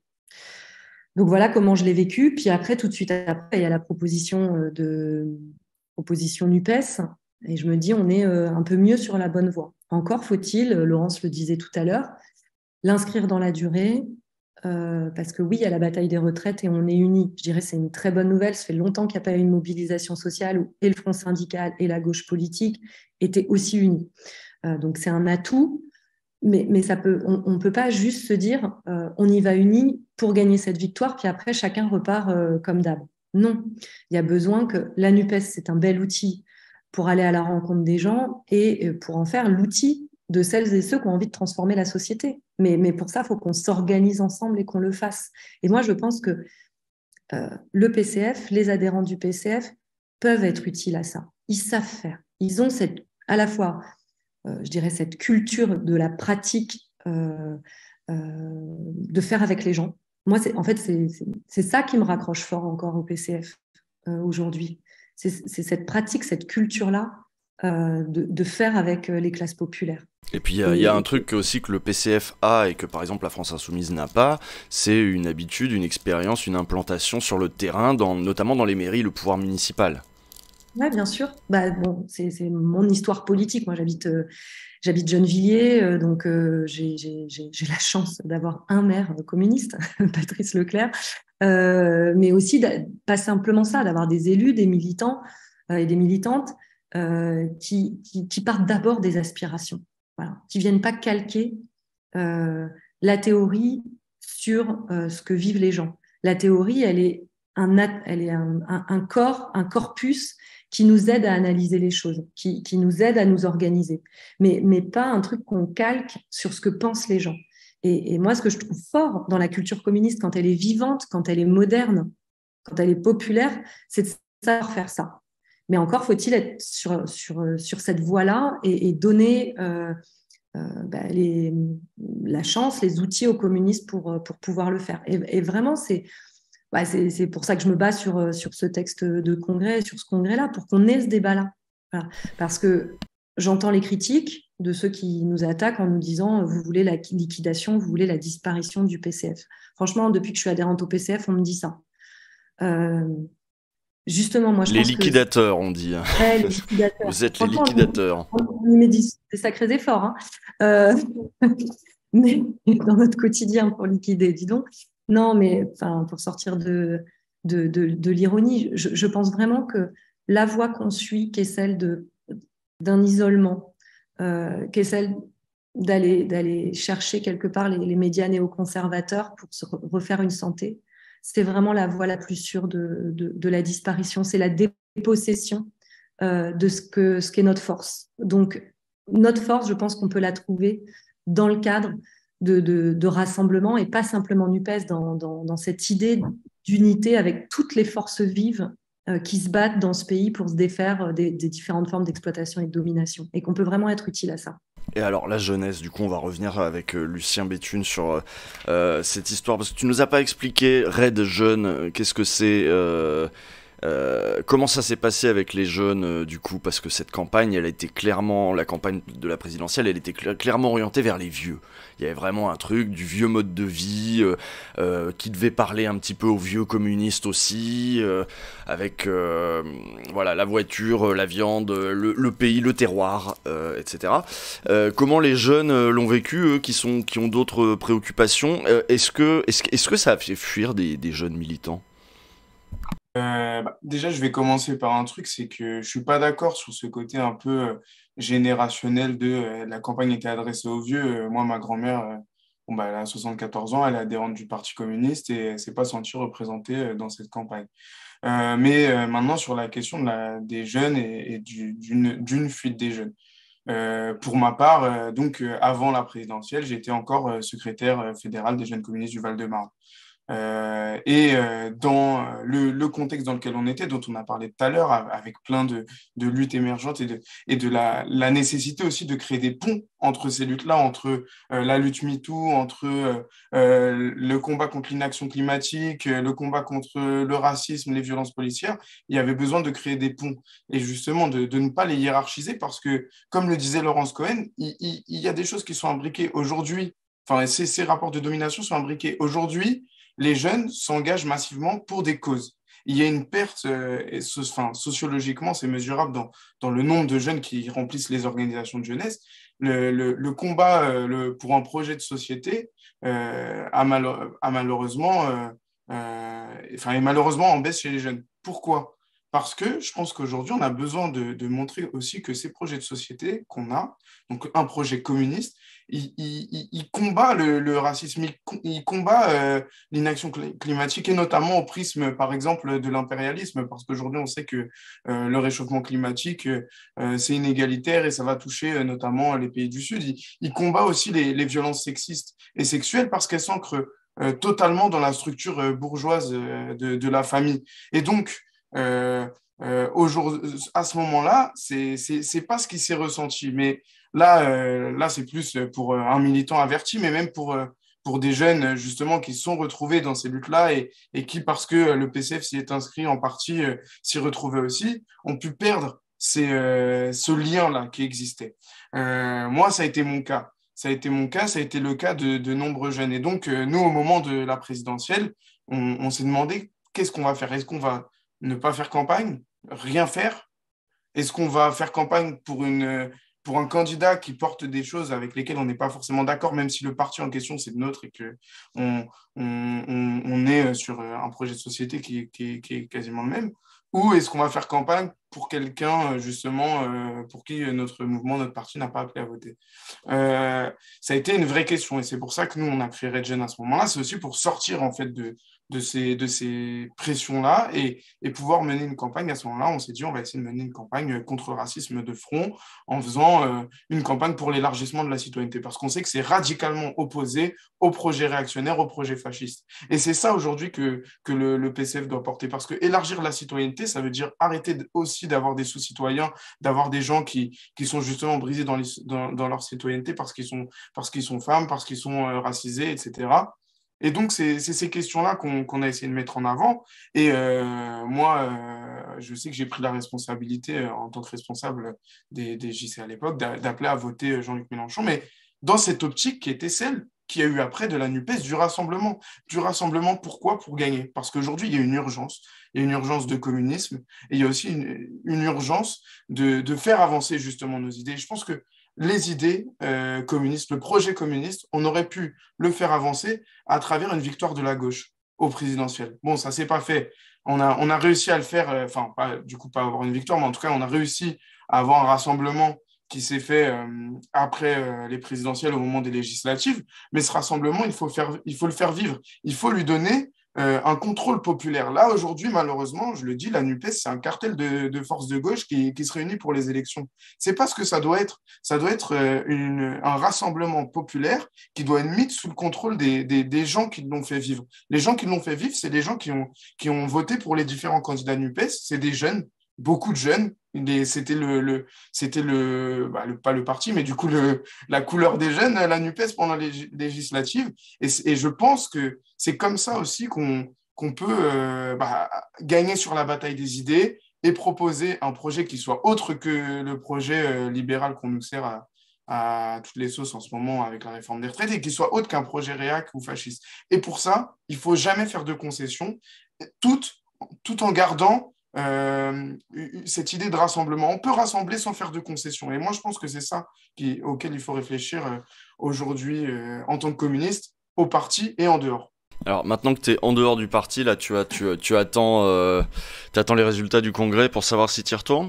Donc voilà comment je l'ai vécu. Puis après, tout de suite après, il y a la proposition euh, de proposition NUPES, et je me dis, on est euh, un peu mieux sur la bonne voie. Encore faut-il, Laurence le disait tout à l'heure, l'inscrire dans la durée, euh, parce que oui, il y a la bataille des retraites et on est unis. Je dirais que c'est une très bonne nouvelle. Ça fait longtemps qu'il n'y a pas eu une mobilisation sociale où et le front syndical et la gauche politique étaient aussi unis. Euh, donc c'est un atout, mais, mais ça peut, on ne peut pas juste se dire euh, on y va unis pour gagner cette victoire, puis après chacun repart euh, comme d'hab. Non, il y a besoin que la NUPES, c'est un bel outil pour aller à la rencontre des gens et pour en faire l'outil de celles et ceux qui ont envie de transformer la société. Mais, mais pour ça, il faut qu'on s'organise ensemble et qu'on le fasse. Et moi, je pense que euh, le P C F, les adhérents du P C F peuvent être utiles à ça. Ils savent faire. Ils ont cette, à la fois, euh, je dirais, cette culture de la pratique euh, euh, de faire avec les gens. Moi, c'est, en fait, c'est, c'est, c'est ça qui me raccroche fort encore au P C F euh, aujourd'hui. C'est, c'est cette pratique, cette culture-là euh, de, de faire avec les classes populaires. Et puis il y, y a un truc aussi que le P C F a et que par exemple la France Insoumise n'a pas, c'est une habitude, une expérience, une implantation sur le terrain, dans, notamment dans les mairies, le pouvoir municipal. Oui, bien sûr. Bah, bon, c'est, c'est mon histoire politique. Moi, j'habite, euh, j'habite Gennevilliers, euh, donc euh, j'ai, j'ai, j'ai, j'ai la chance d'avoir un maire communiste, Patrice Leclerc, euh, mais aussi pas simplement ça, d'avoir des élus, des militants euh, et des militantes euh, qui, qui, qui partent d'abord des aspirations, voilà, qui viennent pas calquer euh, la théorie sur euh, ce que vivent les gens. La théorie, elle est un, elle est un, un, un corps, un corpus qui nous aide à analyser les choses, qui, qui nous aide à nous organiser, mais, mais pas un truc qu'on calque sur ce que pensent les gens. Et, et moi, ce que je trouve fort dans la culture communiste, quand elle est vivante, quand elle est moderne, quand elle est populaire, c'est de savoir faire ça. Mais encore faut-il être sur, sur, sur cette voie-là et, et donner euh, euh, bah, les, la chance, les outils aux communistes pour, pour pouvoir le faire. Et, et vraiment, c'est... Ouais, c'est, c'est pour ça que je me bats sur, sur ce texte de congrès, sur ce congrès-là, pour qu'on ait ce débat-là. Voilà. Parce que j'entends les critiques de ceux qui nous attaquent en nous disant vous voulez la liquidation, vous voulez la disparition du P C F. Franchement, depuis que je suis adhérente au P C F, on me dit ça. Euh, justement, moi, je les pense liquidateurs, que... on dit. Ouais, les liquidateurs. Vous êtes les liquidateurs. On y met des sacrés efforts. Hein. Euh... mais dans notre quotidien pour liquider, dis donc. Non, mais enfin, pour sortir de, de, de, de l'ironie, je, je pense vraiment que la voie qu'on suit, qui est celle de, d'un isolement, euh, qui est celle d'aller, d'aller chercher quelque part les, les médias néoconservateurs pour se refaire une santé, c'est vraiment la voie la plus sûre de, de, de la disparition. C'est la dépossession euh, de ce, que, ce qu'est notre force. Donc, notre force, je pense qu'on peut la trouver dans le cadre De, de, de rassemblement et pas simplement NUPES dans, dans, dans cette idée d'unité avec toutes les forces vives euh, qui se battent dans ce pays pour se défaire des, des différentes formes d'exploitation et de domination et qu'on peut vraiment être utile à ça. Et alors la jeunesse, du coup on va revenir avec euh, Lucien Béthune sur euh, cette histoire, parce que tu nous as pas expliqué Raid Jeunes, euh, qu'est-ce que c'est euh... Euh, comment ça s'est passé avec les jeunes euh, du coup, parce que cette campagne, elle a été clairement, la campagne de la présidentielle, elle était cl- clairement orientée vers les vieux. Il y avait vraiment un truc du vieux mode de vie euh, euh, qui devait parler un petit peu aux vieux communistes aussi, euh, avec euh, voilà la voiture, la viande, le, le pays, le terroir, euh, et cetera. Euh, comment les jeunes euh, l'ont vécu, eux, qui sont, qui ont d'autres préoccupations. euh, Est-ce que, est-ce, est-ce que ça a fait fuir des, des jeunes militants? Euh, bah, déjà, je vais commencer par un truc, c'est que je suis pas d'accord sur ce côté un peu euh, générationnel de euh, la campagne était adressée aux vieux. Euh, moi, ma grand-mère, euh, bon, bah, elle a soixante-quatorze ans, elle est adhérente du Parti communiste et elle s'est pas sentie représentée euh, dans cette campagne. Euh, mais euh, maintenant, sur la question de la, des jeunes et, et du, d'une, d'une fuite des jeunes. Euh, pour ma part, euh, donc euh, avant la présidentielle, j'étais encore euh, secrétaire euh, fédéral des jeunes communistes du Val-de-Marne. Euh, et euh, dans le, le contexte dans lequel on était, dont on a parlé tout à l'heure, avec plein de, de luttes émergentes et de, et de la, la nécessité aussi de créer des ponts entre ces luttes-là, entre euh, la lutte MeToo, entre euh, euh, le combat contre l'inaction climatique, euh, le combat contre le racisme, les violences policières, il y avait besoin de créer des ponts et justement de, de ne pas les hiérarchiser parce que, comme le disait Laurence Cohen, il, il, il y a des choses qui sont imbriquées aujourd'hui, enfin, ces, ces rapports de domination sont imbriqués aujourd'hui. Les jeunes s'engagent massivement pour des causes. Il y a une perte, euh, et so- enfin, sociologiquement, c'est mesurable dans, dans le nombre de jeunes qui remplissent les organisations de jeunesse. Le, le, le combat euh, le, pour un projet de société euh, a, mal, a malheureusement, euh, euh, enfin, est malheureusement en baisse chez les jeunes. Pourquoi? Parce que je pense qu'aujourd'hui, on a besoin de, de montrer aussi que ces projets de société qu'on a, donc un projet communiste, il, il, il combat le, le racisme, il, il combat euh, l'inaction climatique et notamment au prisme, par exemple, de l'impérialisme, parce qu'aujourd'hui, on sait que euh, le réchauffement climatique, euh, c'est inégalitaire et ça va toucher euh, notamment les pays du Sud. Il, il combat aussi les, les violences sexistes et sexuelles parce qu'elles s'ancrent euh, totalement dans la structure euh, bourgeoise euh, de, de la famille. Et donc, euh, euh, à ce moment-là, c'est c'est c'est pas ce qui s'est ressenti. Mais là, euh, là, c'est plus pour euh, un militant averti, mais même pour euh, pour des jeunes justement qui se sont retrouvés dans ces luttes-là et, et qui, parce que le P C F s'y est inscrit en partie, euh, s'y retrouvaient aussi, ont pu perdre ces, euh, ce lien-là qui existait. Euh, moi, ça a été mon cas. Ça a été mon cas, ça a été le cas de, de nombreux jeunes. Et donc, euh, nous, au moment de la présidentielle, on, on s'est demandé qu'est-ce qu'on va faire? Est-ce qu'on va ne pas faire campagne, rien faire? Est-ce qu'on va faire campagne pour, une, pour un candidat qui porte des choses avec lesquelles on n'est pas forcément d'accord, même si le parti en question, c'est le nôtre et qu'on on, on, on est sur un projet de société qui, qui, qui est quasiment le même? Ou est-ce qu'on va faire campagne pour quelqu'un, justement, euh, pour qui notre mouvement, notre parti n'a pas appelé à voter? Euh, ça a été une vraie question et c'est pour ça que nous, on a créé Red Gen à ce moment-là. C'est aussi pour sortir, en fait, de, de ces, de ces pressions-là et, et pouvoir mener une campagne. À ce moment-là, on s'est dit, on va essayer de mener une campagne contre le racisme de front en faisant euh, une campagne pour l'élargissement de la citoyenneté parce qu'on sait que c'est radicalement opposé au projet réactionnaire, au projet fasciste. Et c'est ça aujourd'hui que, que le, le P C F doit porter parce que élargir la citoyenneté, ça veut dire arrêter aussi d'avoir des sous-citoyens, d'avoir des gens qui, qui sont justement brisés dans, les, dans, dans leur citoyenneté parce qu'ils sont, parce qu'ils sont femmes, parce qu'ils sont euh, racisés, et cetera. Et donc, c'est ces questions-là qu'on qu'on a essayé de mettre en avant. Et euh, moi, euh, je sais que j'ai pris la responsabilité, euh, en tant que responsable des, des J C à l'époque, d'appeler à voter Jean-Luc Mélenchon, mais dans cette optique qui était celle qu'il y a eu après de la NUPES, du rassemblement. Du rassemblement, pourquoi? Pour gagner. Parce qu'aujourd'hui, il y a une urgence. Il y a une urgence de communisme et il y a aussi une, une urgence de, de faire avancer justement nos idées. Et je pense que les idées euh, communistes, le projet communiste, on aurait pu le faire avancer à travers une victoire de la gauche au présidentiel. Bon, ça s'est pas fait. On a, on a réussi à le faire, euh, enfin, pas, du coup, pas avoir une victoire, mais en tout cas, on a réussi à avoir un rassemblement qui s'est fait euh, après euh, les présidentielles au moment des législatives. Mais ce rassemblement, il faut, faire, il faut le faire vivre. Il faut lui donner euh, un contrôle populaire. Là, aujourd'hui, malheureusement, je le dis, la NUPES, c'est un cartel de, de forces de gauche qui, qui se réunit pour les élections. C'est pas ce que ça doit être. Ça doit être euh, une, un rassemblement populaire qui doit être mis sous le contrôle des, des, des gens qui l'ont fait vivre. Les gens qui l'ont fait vivre, c'est les gens qui ont, qui ont voté pour les différents candidats NUPES. C'est des jeunes, beaucoup de jeunes. C'était le, le, c'était le, bah, le, pas le parti, mais du coup le, la couleur des jeunes, la NUPES pendant les législatives. Et, et je pense que c'est comme ça aussi qu'on qu'on peut euh, bah, gagner sur la bataille des idées et proposer un projet qui soit autre que le projet euh, libéral qu'on nous sert à, à toutes les sauces en ce moment avec la réforme des retraites et qui soit autre qu'un projet réac ou fasciste. Et pour ça, il ne faut jamais faire de concessions, tout, tout en gardant Euh, cette idée de rassemblement. On peut rassembler sans faire de concessions. Et moi, je pense que c'est ça qui, auquel il faut réfléchir euh, aujourd'hui euh, en tant que communiste, au parti et en dehors. Alors maintenant que tu es en dehors du parti, là, tu, as, tu, tu attends, euh, attends les résultats du congrès pour savoir si tu y retournes?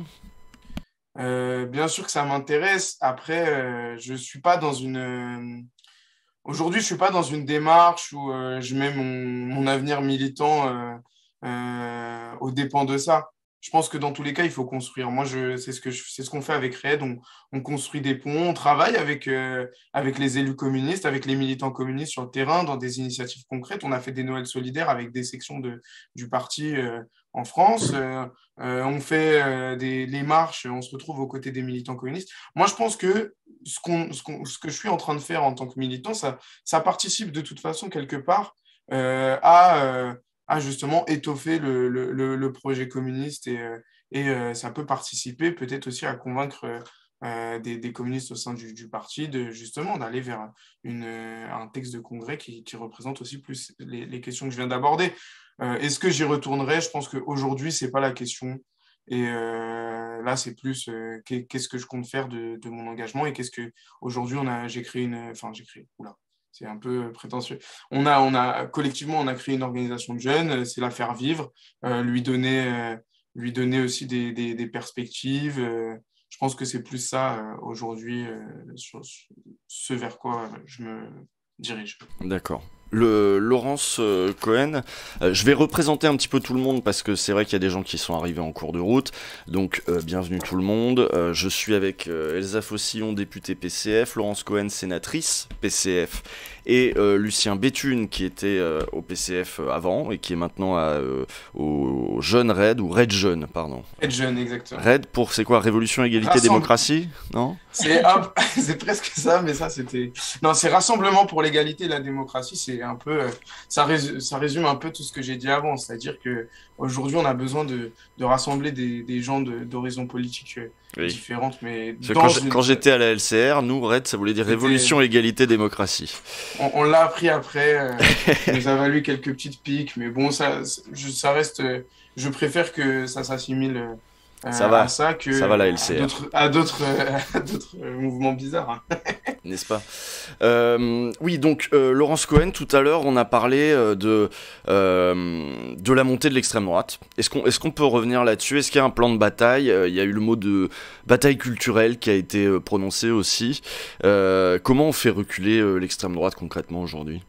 euh, Bien sûr que ça m'intéresse. Après, euh, je ne suis pas dans une... Euh, aujourd'hui, je ne suis pas dans une démarche où euh, je mets mon, mon avenir militant euh, euh, aux dépens de ça. je pense que dans tous les cas, il faut construire. Moi, je, c'est ce que je, c'est ce qu'on fait avec RAID. On, on construit des ponts, on travaille avec, euh, avec les élus communistes, avec les militants communistes sur le terrain, dans des initiatives concrètes. On a fait des Noëls solidaires avec des sections de, du parti euh, en France. Euh, euh, on fait euh, des, les marches, on se retrouve aux côtés des militants communistes. Moi, je pense que ce, qu'on, ce, qu'on, ce que je suis en train de faire en tant que militant, ça, ça participe de toute façon quelque part euh, à... Euh, à justement étoffer le, le, le, le projet communiste et, euh, et euh, ça peut participer peut-être aussi à convaincre euh, des, des communistes au sein du, du parti de justement d'aller vers une, un texte de congrès qui, qui représente aussi plus les, les questions que je viens d'aborder. Euh, est-ce que j'y retournerai? Je pense qu'aujourd'hui, ce n'est pas la question. Et euh, là, c'est plus euh, qu'est-ce que je compte faire de, de mon engagement et qu'est-ce que aujourd'hui on a, j'ai créé une, enfin j'ai créé, oula, c'est un peu prétentieux. On a, on a, collectivement, on a créé une organisation de jeunes, c'est la faire vivre, euh, lui, donner, euh, lui donner aussi des, des, des perspectives. Euh, je pense que c'est plus ça euh, aujourd'hui, euh, sur, sur ce vers quoi je me dirige. D'accord. Le Laurence euh, Cohen, euh, je vais représenter un petit peu tout le monde parce que c'est vrai qu'il y a des gens qui sont arrivés en cours de route, donc euh, bienvenue tout le monde. Euh, je suis avec euh, Elsa Fossillon, députée P C F, Laurence Cohen, sénatrice P C F, et euh, Lucien Béthune qui était euh, au P C F avant et qui est maintenant à, euh, au Jeune RAID, ou RAID Jeune, pardon. RAID Jeune, exactement. RAID pour, c'est quoi, Révolution, Égalité, Rassemble... Démocratie, non? C'est, un... c'est presque ça, mais ça c'était... Non, c'est Rassemblement pour l'égalité et la démocratie, c'est un peu... Ça, rés... ça résume un peu tout ce que j'ai dit avant, c'est-à-dire qu'aujourd'hui on a besoin de, de rassembler des, des gens de, d'horizons politiques oui. différentes, mais... Quand, une... quand j'étais à la L C R, nous, RAID, ça voulait dire c'était... Révolution, Égalité, Démocratie. On, on l'a appris après, euh, ça nous a valu quelques petites piques, mais bon, ça, ça reste... Je préfère que ça s'assimile... Euh, ça va, à ça, que ça va la L C R. À d'autres, à d'autres, à d'autres mouvements bizarres. Hein. N'est-ce pas? euh, Oui, donc euh, Laurence Cohen, tout à l'heure, on a parlé euh, de, euh, de la montée de l'extrême droite. Est-ce qu'on, est-ce qu'on peut revenir là-dessus? Est-ce qu'il y a un plan de bataille? Il y a eu le mot de bataille culturelle qui a été euh, prononcé aussi. Euh, comment on fait reculer euh, l'extrême droite concrètement aujourd'hui?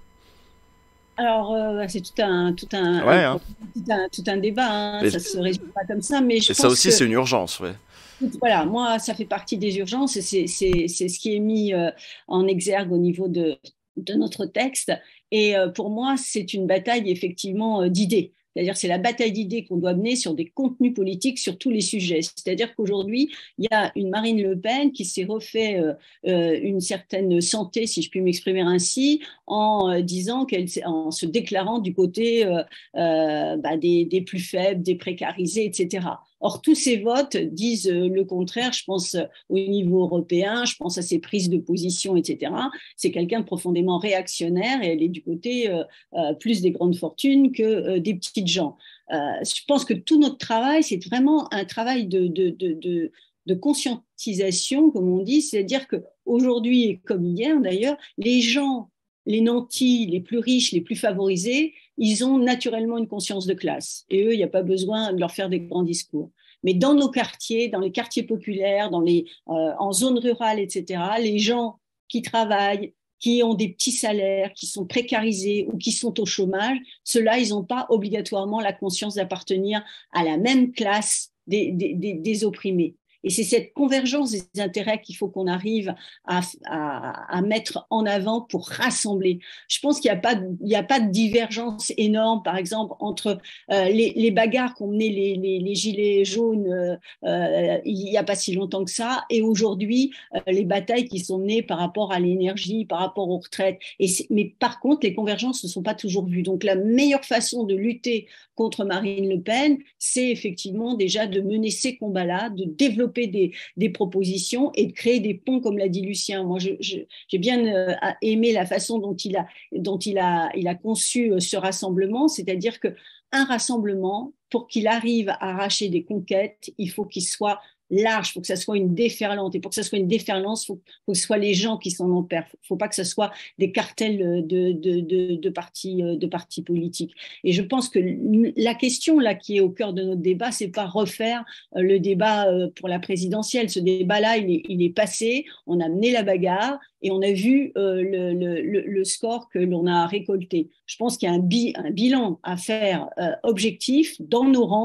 Alors, euh, c'est tout un, tout un, ouais, un, hein. tout un, tout un débat, hein. Ça ne se résume pas comme ça. Mais je et pense ça aussi, que, c'est une urgence, ouais. Voilà, moi, ça fait partie des urgences et c'est, c'est, c'est ce qui est mis euh, en exergue au niveau de, de notre texte. Et euh, pour moi, c'est une bataille, effectivement, euh, d'idées. C'est-à-dire c'est la bataille d'idées qu'on doit mener sur des contenus politiques sur tous les sujets. C'est-à-dire qu'aujourd'hui, il y a une Marine Le Pen qui s'est refait euh, euh, une certaine santé, si je puis m'exprimer ainsi, en euh, disant qu'elle, en se déclarant du côté euh, euh, bah, des, des plus faibles, des précarisés, et cetera. Or, tous ces votes disent le contraire. Je pense au niveau européen, je pense à ses prises de position, et cetera. C'est quelqu'un de profondément réactionnaire et elle est du côté euh, euh, plus des grandes fortunes que euh, des petites gens. Euh, je pense que tout notre travail, c'est vraiment un travail de, de, de, de, de conscientisation, comme on dit, c'est-à-dire qu'aujourd'hui, et comme hier d'ailleurs, les gens, les nantis, les plus riches, les plus favorisés, ils ont naturellement une conscience de classe. Et eux, il n'y a pas besoin de leur faire des grands discours. Mais dans nos quartiers, dans les quartiers populaires, dans les, euh, en zone rurale, et cetera, les gens qui travaillent, qui ont des petits salaires, qui sont précarisés ou qui sont au chômage, ceux-là, ils n'ont pas obligatoirement la conscience d'appartenir à la même classe des, des, des, des opprimés. Et c'est cette convergence des intérêts qu'il faut qu'on arrive à, à, à mettre en avant pour rassembler. Je pense qu'il n'y a pas, il n'y a pas de divergence énorme, par exemple, entre euh, les, les bagarres qu'ont menées les, les, les gilets jaunes euh, euh, il n'y a pas si longtemps que ça, et aujourd'hui, euh, les batailles qui sont menées par rapport à l'énergie, par rapport aux retraites. Et mais par contre, les convergences ne sont pas toujours vues. Donc, la meilleure façon de lutter contre Marine Le Pen, c'est effectivement déjà de mener ces combats-là, de développer Des, des propositions et de créer des ponts, comme l'a dit Lucien. Moi, je, je, j'ai bien euh, aimé la façon dont il a, dont il a, il a conçu euh, ce rassemblement, c'est-à-dire qu'un rassemblement, pour qu'il arrive à arracher des conquêtes, il faut qu'il soit large, il faut que ça soit une déferlante. Et pour que ça soit une déferlante, il faut, faut que ce soit les gens qui s'en emparent. Il ne faut pas que ce soit des cartels de, de, de, de, partis, de partis politiques. Et je pense que la question là, qui est au cœur de notre débat, ce n'est pas refaire le débat pour la présidentielle. Ce débat-là, il est, il est passé, on a mené la bagarre et on a vu euh, le, le, le score que l'on a récolté. Je pense qu'il y a un, bi, un bilan à faire euh, objectif dans nos rangs,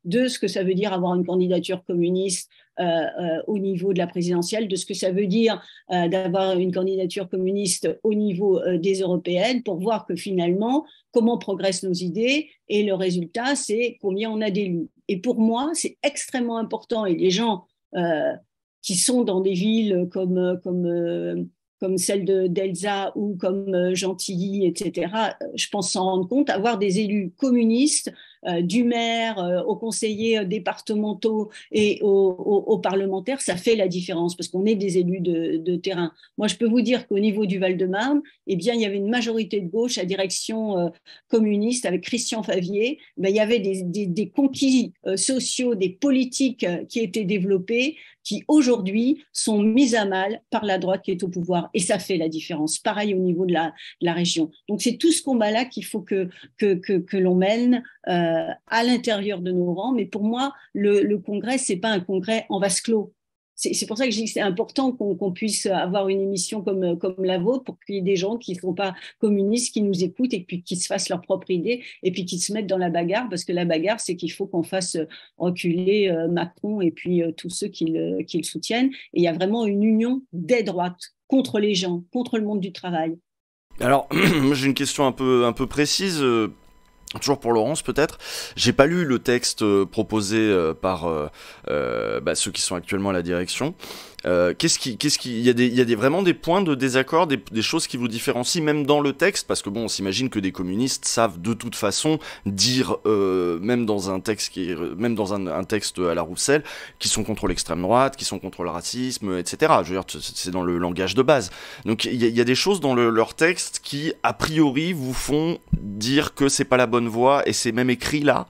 de ce que ça veut dire avoir une candidature communiste euh, euh, au niveau de la présidentielle, de ce que ça veut dire euh, d'avoir une candidature communiste au niveau euh, des européennes, pour voir que finalement, comment progressent nos idées, et le résultat, c'est combien on a d'élus. Et pour moi, c'est extrêmement important, et les gens euh, qui sont dans des villes comme, comme, euh, comme celle de, d'Elsa ou comme euh, Gentilly, et cetera, je pense s'en rendre compte, avoir des élus communistes, euh, du maire euh, aux conseillers départementaux et aux, aux, aux parlementaires, ça fait la différence parce qu'on est des élus de, de terrain. Moi, je peux vous dire qu'au niveau du Val-de-Marne, eh bien, il y avait une majorité de gauche à direction euh, communiste avec Christian Favier. Ben, il y avait des, des, des conquis euh, sociaux, des politiques euh, qui étaient développées, qui aujourd'hui sont mises à mal par la droite qui est au pouvoir. Et ça fait la différence. Pareil au niveau de la, de la région. Donc, c'est tout ce combat-là qu'il faut que, que, que, que l'on mène euh, à l'intérieur de nos rangs. Mais pour moi, le, le congrès, c'est pas un congrès en vase clos. C'est, c'est pour ça que je dis que c'est important qu'on, qu'on puisse avoir une émission comme, comme la vôtre pour qu'il y ait des gens qui ne sont pas communistes, qui nous écoutent et puis qui se fassent leur propre idée et puis qui se mettent dans la bagarre, parce que la bagarre, c'est qu'il faut qu'on fasse reculer euh, Macron et puis euh, tous ceux qui le, qui le soutiennent. Et il y a vraiment une union des droites contre les gens, contre le monde du travail. Alors, j'ai une question un peu, un peu précise. Euh... Toujours pour Laurence peut-être. J'ai pas lu le texte euh, proposé euh, par euh, euh, bah, ceux qui sont actuellement à la direction. Euh, qu'est-ce qui, qu'est-ce qui, il y a des, il y a des vraiment des points de désaccord, des, des choses qui vous différencient même dans le texte, parce que bon, on s'imagine que des communistes savent de toute façon dire, euh, même dans un texte qui, est, même dans un, un texte à la Roussel, qui sont contre l'extrême droite, qui sont contre le racisme, et cetera. Je veux dire, c'est dans le langage de base. Donc il y a, il y a des choses dans le, leur texte qui, a priori, vous font dire que c'est pas la bonne voie, et c'est même écrit là.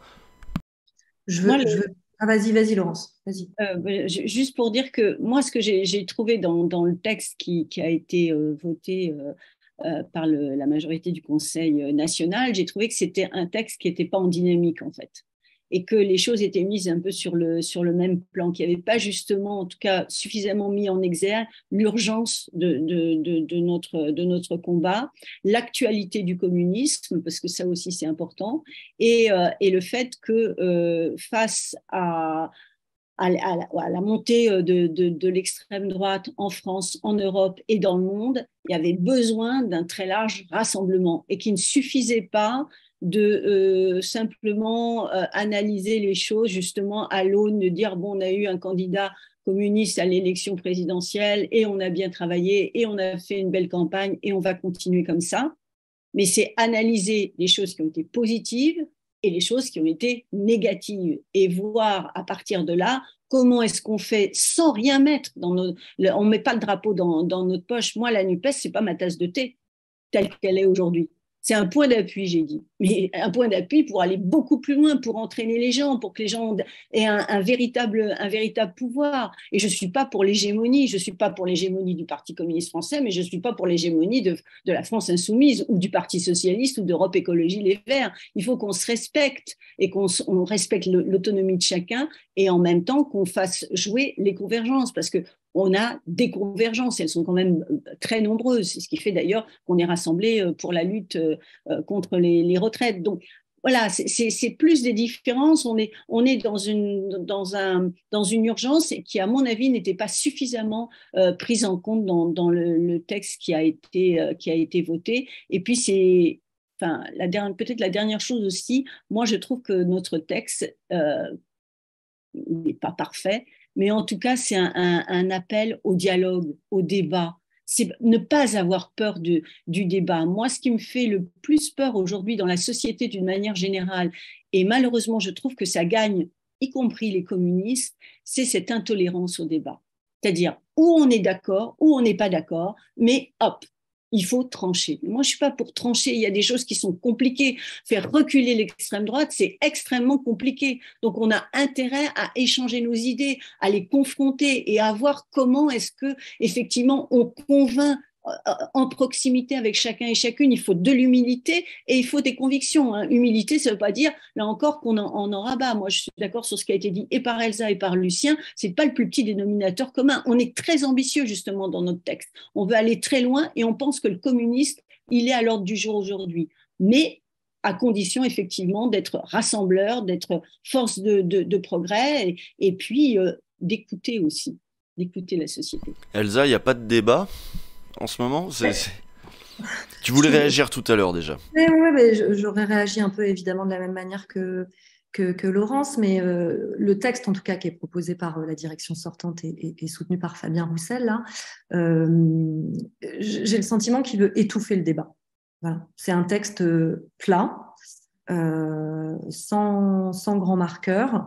Je veux, moi, je veux... Ah, vas-y, vas-y, Laurence. Vas-y. Euh, juste pour dire que moi, ce que j'ai, j'ai trouvé dans, dans le texte qui, qui a été euh, voté euh, euh, par le, la majorité du Conseil national, j'ai trouvé que c'était un texte qui n'était pas en dynamique, en fait, et que les choses étaient mises un peu sur le, sur le même plan, qu'il n'y avait pas justement, en tout cas, suffisamment mis en exergue l'urgence de, de, de, de, notre, de notre combat, l'actualité du communisme, parce que ça aussi c'est important, et, euh, et le fait que euh, face à, à, à, la, à la montée de, de, de l'extrême droite en France, en Europe et dans le monde, il y avait besoin d'un très large rassemblement et qu'il ne suffisait pas de euh, simplement euh, analyser les choses justement à l'aune de dire bon, on a eu un candidat communiste à l'élection présidentielle et on a bien travaillé et on a fait une belle campagne et on va continuer comme ça. Mais c'est analyser les choses qui ont été positives et les choses qui ont été négatives et voir à partir de là comment est-ce qu'on fait sans rien mettre dans nos... On ne met pas le drapeau dans, dans notre poche. Moi, la NUPES, ce n'est pas ma tasse de thé telle qu'elle est aujourd'hui. C'est un point d'appui, j'ai dit. Mais un point d'appui pour aller beaucoup plus loin, pour entraîner les gens, pour que les gens aient un, un, véritable, un véritable pouvoir. Et je ne suis pas pour l'hégémonie. Je ne suis pas pour l'hégémonie du Parti communiste français, mais je ne suis pas pour l'hégémonie de, de la France insoumise ou du Parti socialiste ou d'Europe Écologie Les Verts. Il faut qu'on se respecte et qu'on on respecte le, l'autonomie de chacun et en même temps qu'on fasse jouer les convergences. Parce que on a des convergences, elles sont quand même très nombreuses. C'est ce qui fait d'ailleurs qu'on est rassemblés pour la lutte contre les, les retraites. Donc voilà, c'est, c'est, c'est plus des différences. On est, on est dans, une, dans, un, dans une urgence qui, à mon avis, n'était pas suffisamment euh, prise en compte dans, dans le, le texte qui a été, euh, qui a été voté. Et puis, c'est enfin, la dernière, peut-être la dernière chose aussi, moi, je trouve que notre texte euh, n'est pas parfait, mais en tout cas, c'est un, un, un appel au dialogue, au débat. C'est ne pas avoir peur de, du débat. Moi, ce qui me fait le plus peur aujourd'hui dans la société d'une manière générale, et malheureusement, je trouve que ça gagne, y compris les communistes, c'est cette intolérance au débat. C'est-à-dire, où on est d'accord, où on n'est pas d'accord, mais hop, il faut trancher. Moi, je ne suis pas pour trancher. Il y a des choses qui sont compliquées. Faire reculer l'extrême droite, c'est extrêmement compliqué. Donc, on a intérêt à échanger nos idées, à les confronter et à voir comment est-ce que, effectivement, on convainc en proximité avec chacun et chacune. Il faut de l'humilité et il faut des convictions. Hein. Humilité, ça ne veut pas dire, là encore, qu'on en, en, en rabat. Moi, je suis d'accord sur ce qui a été dit et par Elsa et par Lucien. Ce n'est pas le plus petit dénominateur commun. On est très ambitieux, justement, dans notre texte. On veut aller très loin et on pense que le communiste, il est à l'ordre du jour aujourd'hui. Mais à condition effectivement d'être rassembleur, d'être force de, de, de progrès et, et puis euh, d'écouter aussi, d'écouter la société. Elsa, il n'y a pas de débat en ce moment c'est, c'est... Tu voulais réagir tout à l'heure déjà. Oui, oui, mais j'aurais réagi un peu évidemment de la même manière que, que, que Laurence, mais euh, le texte en tout cas qui est proposé par euh, la direction sortante et, et, et soutenu par Fabien Roussel, là, euh, j'ai le sentiment qu'il veut étouffer le débat. Voilà. C'est un texte plat, euh, sans, sans grand marqueur.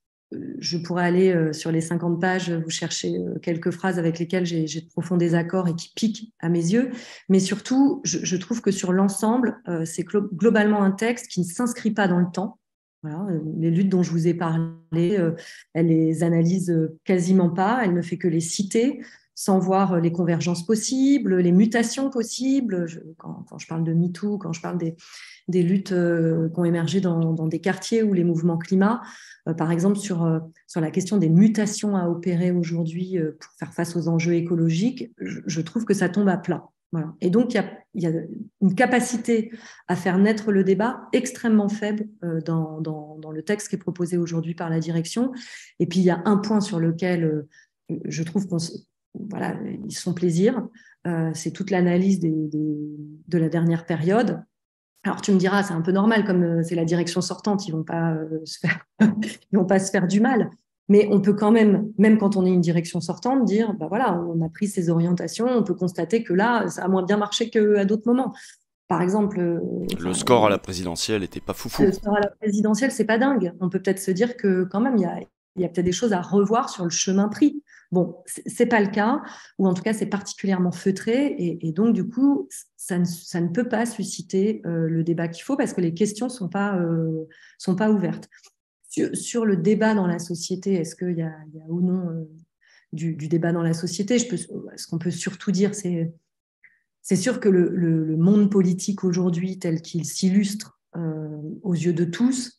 Je pourrais aller sur les cinquante pages, vous chercher quelques phrases avec lesquelles j'ai, j'ai de profonds désaccords et qui piquent à mes yeux. Mais surtout, je, je trouve que sur l'ensemble, euh, c'est globalement un texte qui ne s'inscrit pas dans le temps. Voilà, les luttes dont je vous ai parlé, euh, elle les analyse quasiment pas, elle ne fait que les citer, sans voir les convergences possibles, les mutations possibles. Je, quand, quand je parle de MeToo, quand je parle des, des luttes euh, qui ont émergé dans, dans des quartiers ou les mouvements climat, euh, par exemple sur, euh, sur la question des mutations à opérer aujourd'hui euh, pour faire face aux enjeux écologiques, je, je trouve que ça tombe à plat. Voilà. Et donc, il y a, y a une capacité à faire naître le débat extrêmement faible euh, dans, dans, dans le texte qui est proposé aujourd'hui par la direction. Et puis, il y a un point sur lequel euh, je trouve qu'on voilà, ils se font plaisir. Euh, c'est toute l'analyse des, des, de la dernière période. Alors, tu me diras, c'est un peu normal, comme euh, c'est la direction sortante, ils ne vont pas, euh, se faire, ils vont pas se faire du mal. Mais on peut quand même, même quand on est une direction sortante, dire, bah voilà, on a pris ces orientations, on peut constater que là, ça a moins bien marché qu'à d'autres moments. Par exemple… Euh, le score à la présidentielle n'était pas foufou. Le score à la présidentielle, c'est pas dingue. On peut peut-être se dire que quand même, il y a, il y a peut-être des choses à revoir sur le chemin pris. Bon, c'est pas le cas, ou en tout cas, c'est particulièrement feutré, et, et donc, du coup, ça ne, ça ne peut pas susciter euh, le débat qu'il faut parce que les questions ne sont pas, euh, sont pas ouvertes. Sur, sur le débat dans la société, est-ce qu'il y a, il y a ou non euh, du, du débat dans la société? Je peux, ce qu'on peut surtout dire, c'est c'est sûr que le, le, le monde politique aujourd'hui, tel qu'il s'illustre euh, aux yeux de tous,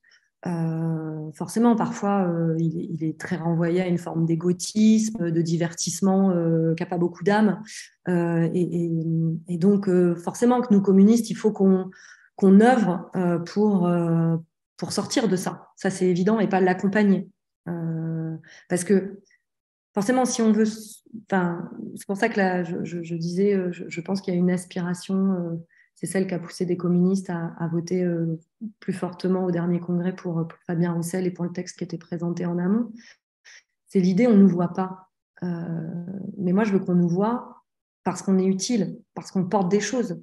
Euh, forcément, parfois, euh, il, est, il est très renvoyé à une forme d'égotisme, de divertissement euh, qui n'a pas beaucoup d'âme. Euh, et, et, et donc, euh, forcément, que nous, communistes, il faut qu'on qu'on œuvre euh, pour, euh, pour sortir de ça. Ça, c'est évident, et pas l'accompagner. Euh, parce que, forcément, si on veut… Enfin, c'est pour ça que là, je, je, je disais, je, je pense qu'il y a une aspiration… Euh, c'est celle qui a poussé des communistes à, à voter euh, plus fortement au dernier congrès pour, pour Fabien Roussel et pour le texte qui était présenté en amont. C'est l'idée, on ne nous voit pas. Euh, mais moi, je veux qu'on nous voit parce qu'on est utile, parce qu'on porte des choses,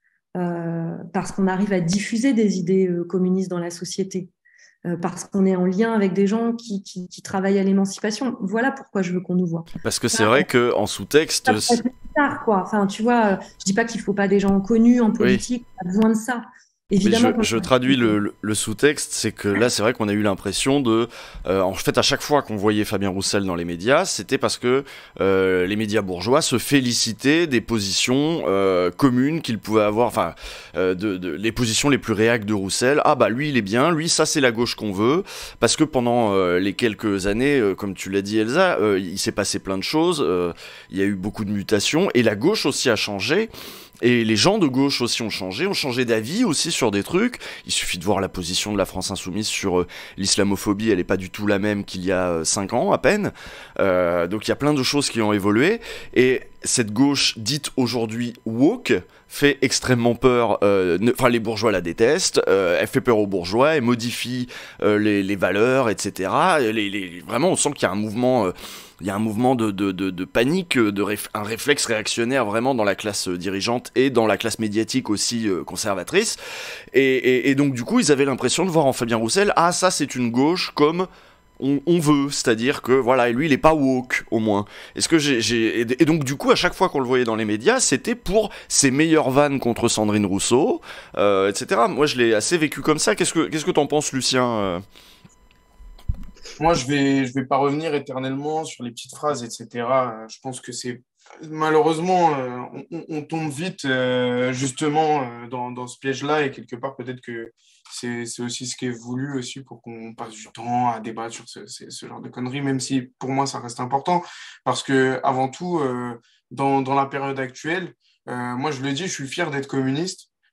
euh, parce qu'on arrive à diffuser des idées euh, communistes dans la société, euh, parce qu'on est en lien avec des gens qui, qui, qui travaillent à l'émancipation. Voilà pourquoi je veux qu'on nous voit. Parce que c'est vrai qu'en sous-texte… Ça, ça tard, quoi. Enfin, tu vois, je dis pas qu'il faut pas des gens connus en politique, oui. On a besoin de ça. Évidemment, je, je traduis le, le, le sous-texte, c'est que là, c'est vrai qu'on a eu l'impression de… Euh, en fait, à chaque fois qu'on voyait Fabien Roussel dans les médias, c'était parce que euh, les médias bourgeois se félicitaient des positions euh, communes qu'il pouvait avoir, enfin, euh, de, de, les positions les plus réactes de Roussel. Ah bah, lui, il est bien, lui, ça, c'est la gauche qu'on veut. Parce que pendant euh, les quelques années, euh, comme tu l'as dit, Elsa, euh, il s'est passé plein de choses, euh, il y a eu beaucoup de mutations, et la gauche aussi a changé. Et les gens de gauche aussi ont changé, ont changé d'avis aussi sur des trucs. Il suffit de voir la position de la France Insoumise sur euh, l'islamophobie, elle est pas du tout la même qu'il y a euh, cinq ans à peine. Euh, donc il y a plein de choses qui ont évolué. Et cette gauche dite aujourd'hui woke fait extrêmement peur. Enfin, euh, ne, les bourgeois la détestent. Euh, elle fait peur aux bourgeois. Elle modifie euh, les, les valeurs, et cetera. Les, les, vraiment, on sent qu'il y a un mouvement. Euh, Il y a un mouvement de, de, de, de panique, de réf- un réflexe réactionnaire vraiment dans la classe dirigeante et dans la classe médiatique aussi euh, conservatrice. Et, et, et donc du coup, ils avaient l'impression de voir en Fabien Roussel, ah ça c'est une gauche comme on, on veut, c'est-à-dire que voilà, et lui il est pas woke au moins. Est-ce que j'ai, j'ai... Et donc du coup, à chaque fois qu'on le voyait dans les médias, c'était pour ses meilleures vannes contre Sandrine Rousseau, euh, et cetera. Moi, je l'ai assez vécu comme ça. Qu'est-ce que qu'est-ce que t'en penses, Lucien euh Moi, je vais, je vais pas revenir éternellement sur les petites phrases, et cetera. Je pense que c'est malheureusement, euh, on, on tombe vite euh, justement euh, dans, dans ce piège-là, et quelque part peut-être que c'est, c'est aussi ce qui est voulu aussi pour qu'on passe du temps à débattre sur ce, ce, ce genre de conneries, même si pour moi ça reste important, parce que avant tout, euh, dans, dans la période actuelle, euh, moi je le dis, je suis fier d'être communiste.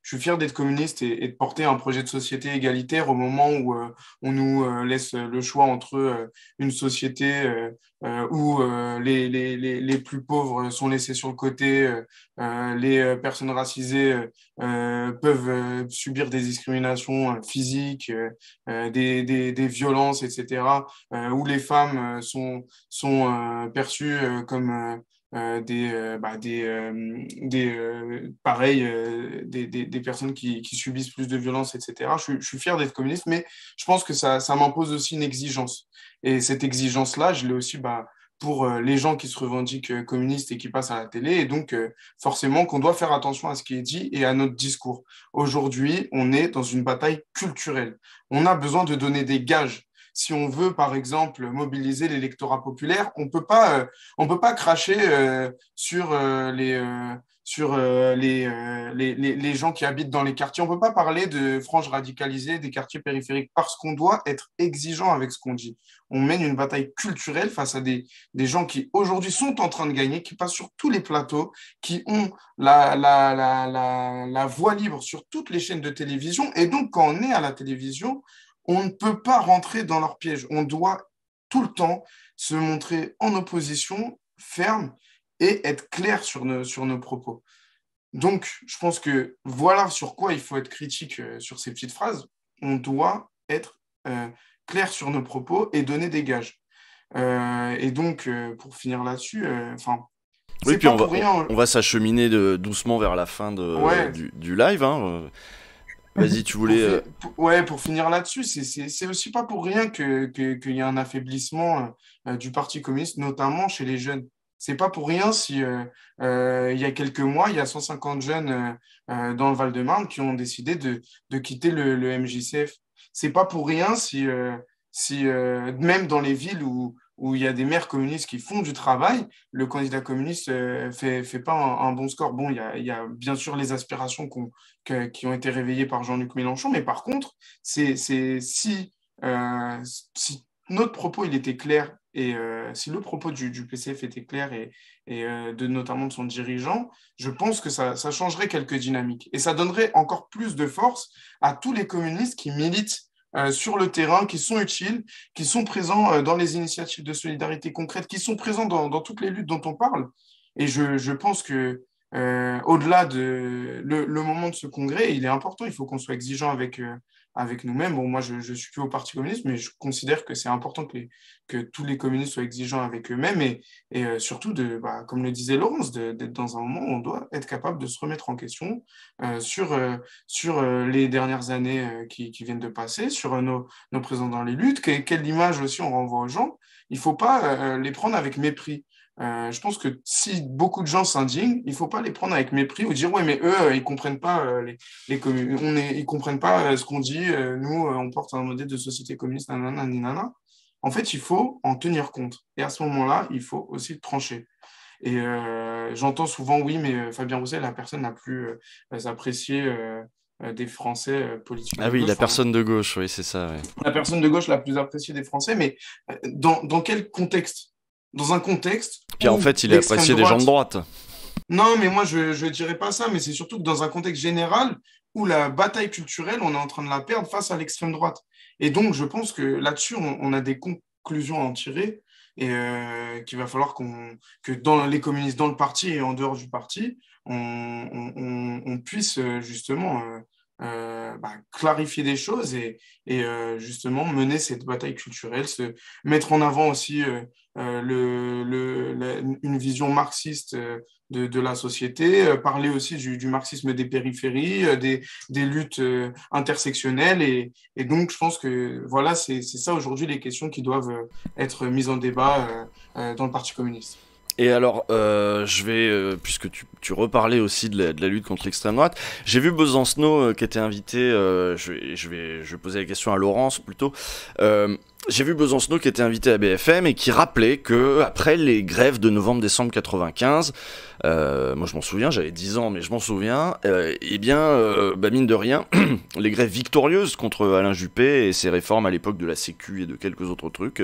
je suis fier d'être communiste et, et de porter un projet de société égalitaire au moment où euh, on nous euh, laisse le choix entre euh, une société euh, euh, où euh, les, les, les, les plus pauvres sont laissés sur le côté, euh, euh, les euh, personnes racisées euh, peuvent euh, subir des discriminations euh, physiques, euh, euh, des, des, des violences, et cetera, euh, où les femmes euh, sont, sont euh, perçues euh, comme euh, euh, des, euh, bah, des, euh, des euh, pareil, euh, des, des, des personnes qui, qui subissent plus de violences, et cetera. Je, suis- je suis fier d'être communiste, mais je pense que ça, ça m'impose aussi une exigence. Et cette exigence-là, je l'ai aussi bah, pour euh, les gens qui se revendiquent euh, communistes et qui passent à la télé. Et donc, euh, forcément, qu'on doit faire attention à ce qui est dit et à notre discours. Aujourd'hui, on est dans une bataille culturelle. On a besoin de donner des gages. Si on veut, par exemple, mobiliser l'électorat populaire, on peut pas, euh, on peut pas cracher euh, sur euh, les, euh, sur euh, les, euh, les, les, les gens qui habitent dans les quartiers. On peut pas parler de franges radicalisées des quartiers périphériques parce qu'on doit être exigeant avec ce qu'on dit. On mène une bataille culturelle face à des, des gens qui aujourd'hui sont en train de gagner, qui passent sur tous les plateaux, qui ont la, la, la, la, la voix libre sur toutes les chaînes de télévision. Et donc, quand on est à la télévision, on ne peut pas rentrer dans leur piège. On doit tout le temps se montrer en opposition, ferme et être clair sur nos, sur nos propos. Donc, je pense que voilà sur quoi il faut être critique euh, sur ces petites phrases. On doit être euh, clair sur nos propos et donner des gages. Euh, et donc, euh, pour finir là-dessus, euh, enfin, Oui, c'est puis pas on va, pour rien. on, on va s'acheminer de, doucement vers la fin de, Ouais. du, du live. Hein. Vas-y, tu Pour, voulais. fi- euh, pour- ouais, pour finir là-dessus, c'est c'est- c'est aussi pas pour rien que, que- qu'il y a un affaiblissement euh, du Parti communiste, notamment chez les jeunes. C'est pas pour rien si euh, euh, il y a quelques mois, il y a cent cinquante jeunes euh, euh, dans le Val-de-Marne qui ont décidé de, de quitter le, le M J C F. C'est pas pour rien si, euh, si euh, même dans les villes où, où il y a des maires communistes qui font du travail, le candidat communiste euh, fait, fait pas un, un bon score. Bon, il y a, il y a bien sûr les aspirations qu'on que- qui ont été réveillées par Jean-Luc Mélenchon, mais par contre, c'est, c'est si, euh, si notre propos il était clair et euh, si le propos du, du P C F était clair et, et euh, de, notamment de son dirigeant, je pense que ça, ça changerait quelques dynamiques et ça donnerait encore plus de force à tous les communistes qui militent euh, sur le terrain, qui sont utiles, qui sont présents euh, dans les initiatives de solidarité concrète, qui sont présents dans, dans toutes les luttes dont on parle. Et je, je pense que euh, au-delà de le, le moment de ce congrès, il est important, il faut qu'on soit exigeant avec, euh, avec nous-mêmes. Bon, moi, je ne suis plus au Parti communiste, mais je considère que c'est important que, les- que tous les communistes soient exigeants avec eux-mêmes et, et euh, surtout, de, bah, comme le disait Laurence, de- d'être dans un moment où on doit être capable de se remettre en question euh, sur, euh, sur euh, les dernières années euh, qui, qui viennent de passer, sur euh, nos, nos présents dans les luttes, que- quelle image aussi on renvoie aux gens. Il ne faut pas euh, les prendre avec mépris. Euh, je pense que si beaucoup de gens s'indignent, il faut pas les prendre avec mépris ou dire ouais mais eux euh, ils comprennent pas euh, les, les communes, on est, ils comprennent pas euh, ce qu'on dit. Euh, nous euh, on porte un modèle de société communiste, nanana, nanana. En fait il faut en tenir compte et à ce moment-là il faut aussi trancher. Et euh, j'entends souvent oui mais euh, Fabien Roussel la personne la plus euh, appréciée euh, euh, des Français euh, politiques Ah de oui, gauche, la enfin, personne de gauche, oui, c'est ça. Ouais. la personne de gauche la plus appréciée des Français, mais euh, dans, dans quel contexte? Dans un contexte Puis en où fait, il est l'extrême apprécié des gens de droite. droite. Non, mais moi, je ne dirais pas ça, mais c'est surtout que dans un contexte général où la bataille culturelle, on est en train de la perdre face à l'extrême droite. Et donc, je pense que là-dessus, on, on a des conclusions à en tirer et euh, qu'il va falloir qu'on, que dans les communistes, dans le parti et en dehors du parti, on, on, on- on puisse euh, justement euh, euh, bah, clarifier des choses et, et euh, justement mener cette bataille culturelle, se mettre en avant aussi euh, euh, le, le, la- une vision marxiste euh, de, de la société, euh, parler aussi du, du marxisme des périphéries, euh, des, des luttes euh, intersectionnelles. Et, et donc, je pense que voilà, c'est c'est ça aujourd'hui les questions qui doivent euh, être mises en débat euh, euh, dans le Parti communiste. Et alors, euh, je vais, euh, puisque tu, tu reparlais aussi de la, de la lutte contre l'extrême droite, j'ai vu Besancenot euh, qui était invité, euh, je, vais, je, vais, je vais poser la question à Laurence plutôt, euh, j'ai vu Besancenot qui était invité à B F M et qui rappelait que après les grèves de novembre-décembre quatre-vingt-quinze, euh, moi je m'en souviens, j'avais dix ans mais je m'en souviens, euh, eh bien, euh, bah mine de rien, les grèves victorieuses contre Alain Juppé et ses réformes à l'époque de la Sécu et de quelques autres trucs,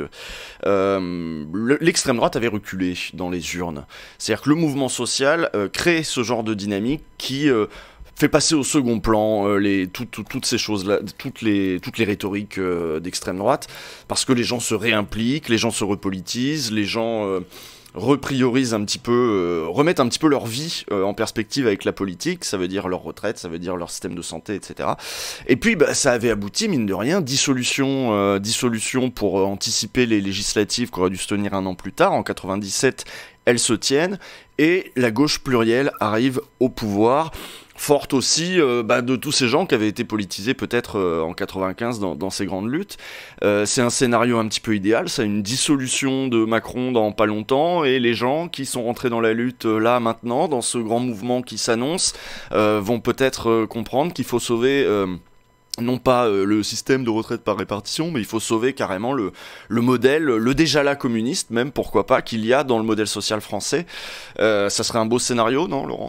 euh, le- l'extrême droite avait reculé dans les urnes. C'est-à-dire que le mouvement social euh, crée ce genre de dynamique qui... euh, fait passer au second plan euh, les, tout, tout, toutes ces choses-là, toutes les, toutes les rhétoriques euh, d'extrême droite, parce que les gens se réimpliquent, les gens se repolitisent, les gens euh, repriorisent un petit peu, euh, remettent un petit peu leur vie euh, en perspective avec la politique, ça veut dire leur retraite, ça veut dire leur système de santé, et cetera. Et puis bah, ça avait abouti, mine de rien, dissolution, euh, dissolution pour euh, anticiper les législatives qui auraient dû se tenir un an plus tard, en quatre-vingt-dix-sept, elles se tiennent, et la gauche plurielle arrive au pouvoir, forte aussi euh, bah, de tous ces gens qui avaient été politisés peut-être euh, en quatre-vingt-quinze dans, dans ces grandes luttes. Euh, c'est un scénario un petit peu idéal, ça, une dissolution de Macron dans pas longtemps, et les gens qui sont rentrés dans la lutte euh, là, maintenant, dans ce grand mouvement qui s'annonce, euh, vont peut-être euh, comprendre qu'il faut sauver... Euh, non pas euh, le système de retraite par répartition, mais il faut sauver carrément le, le modèle, le déjà là communiste, même, pourquoi pas, qu'il y a dans le modèle social français. Euh, ça serait un beau scénario, non, Laurence ?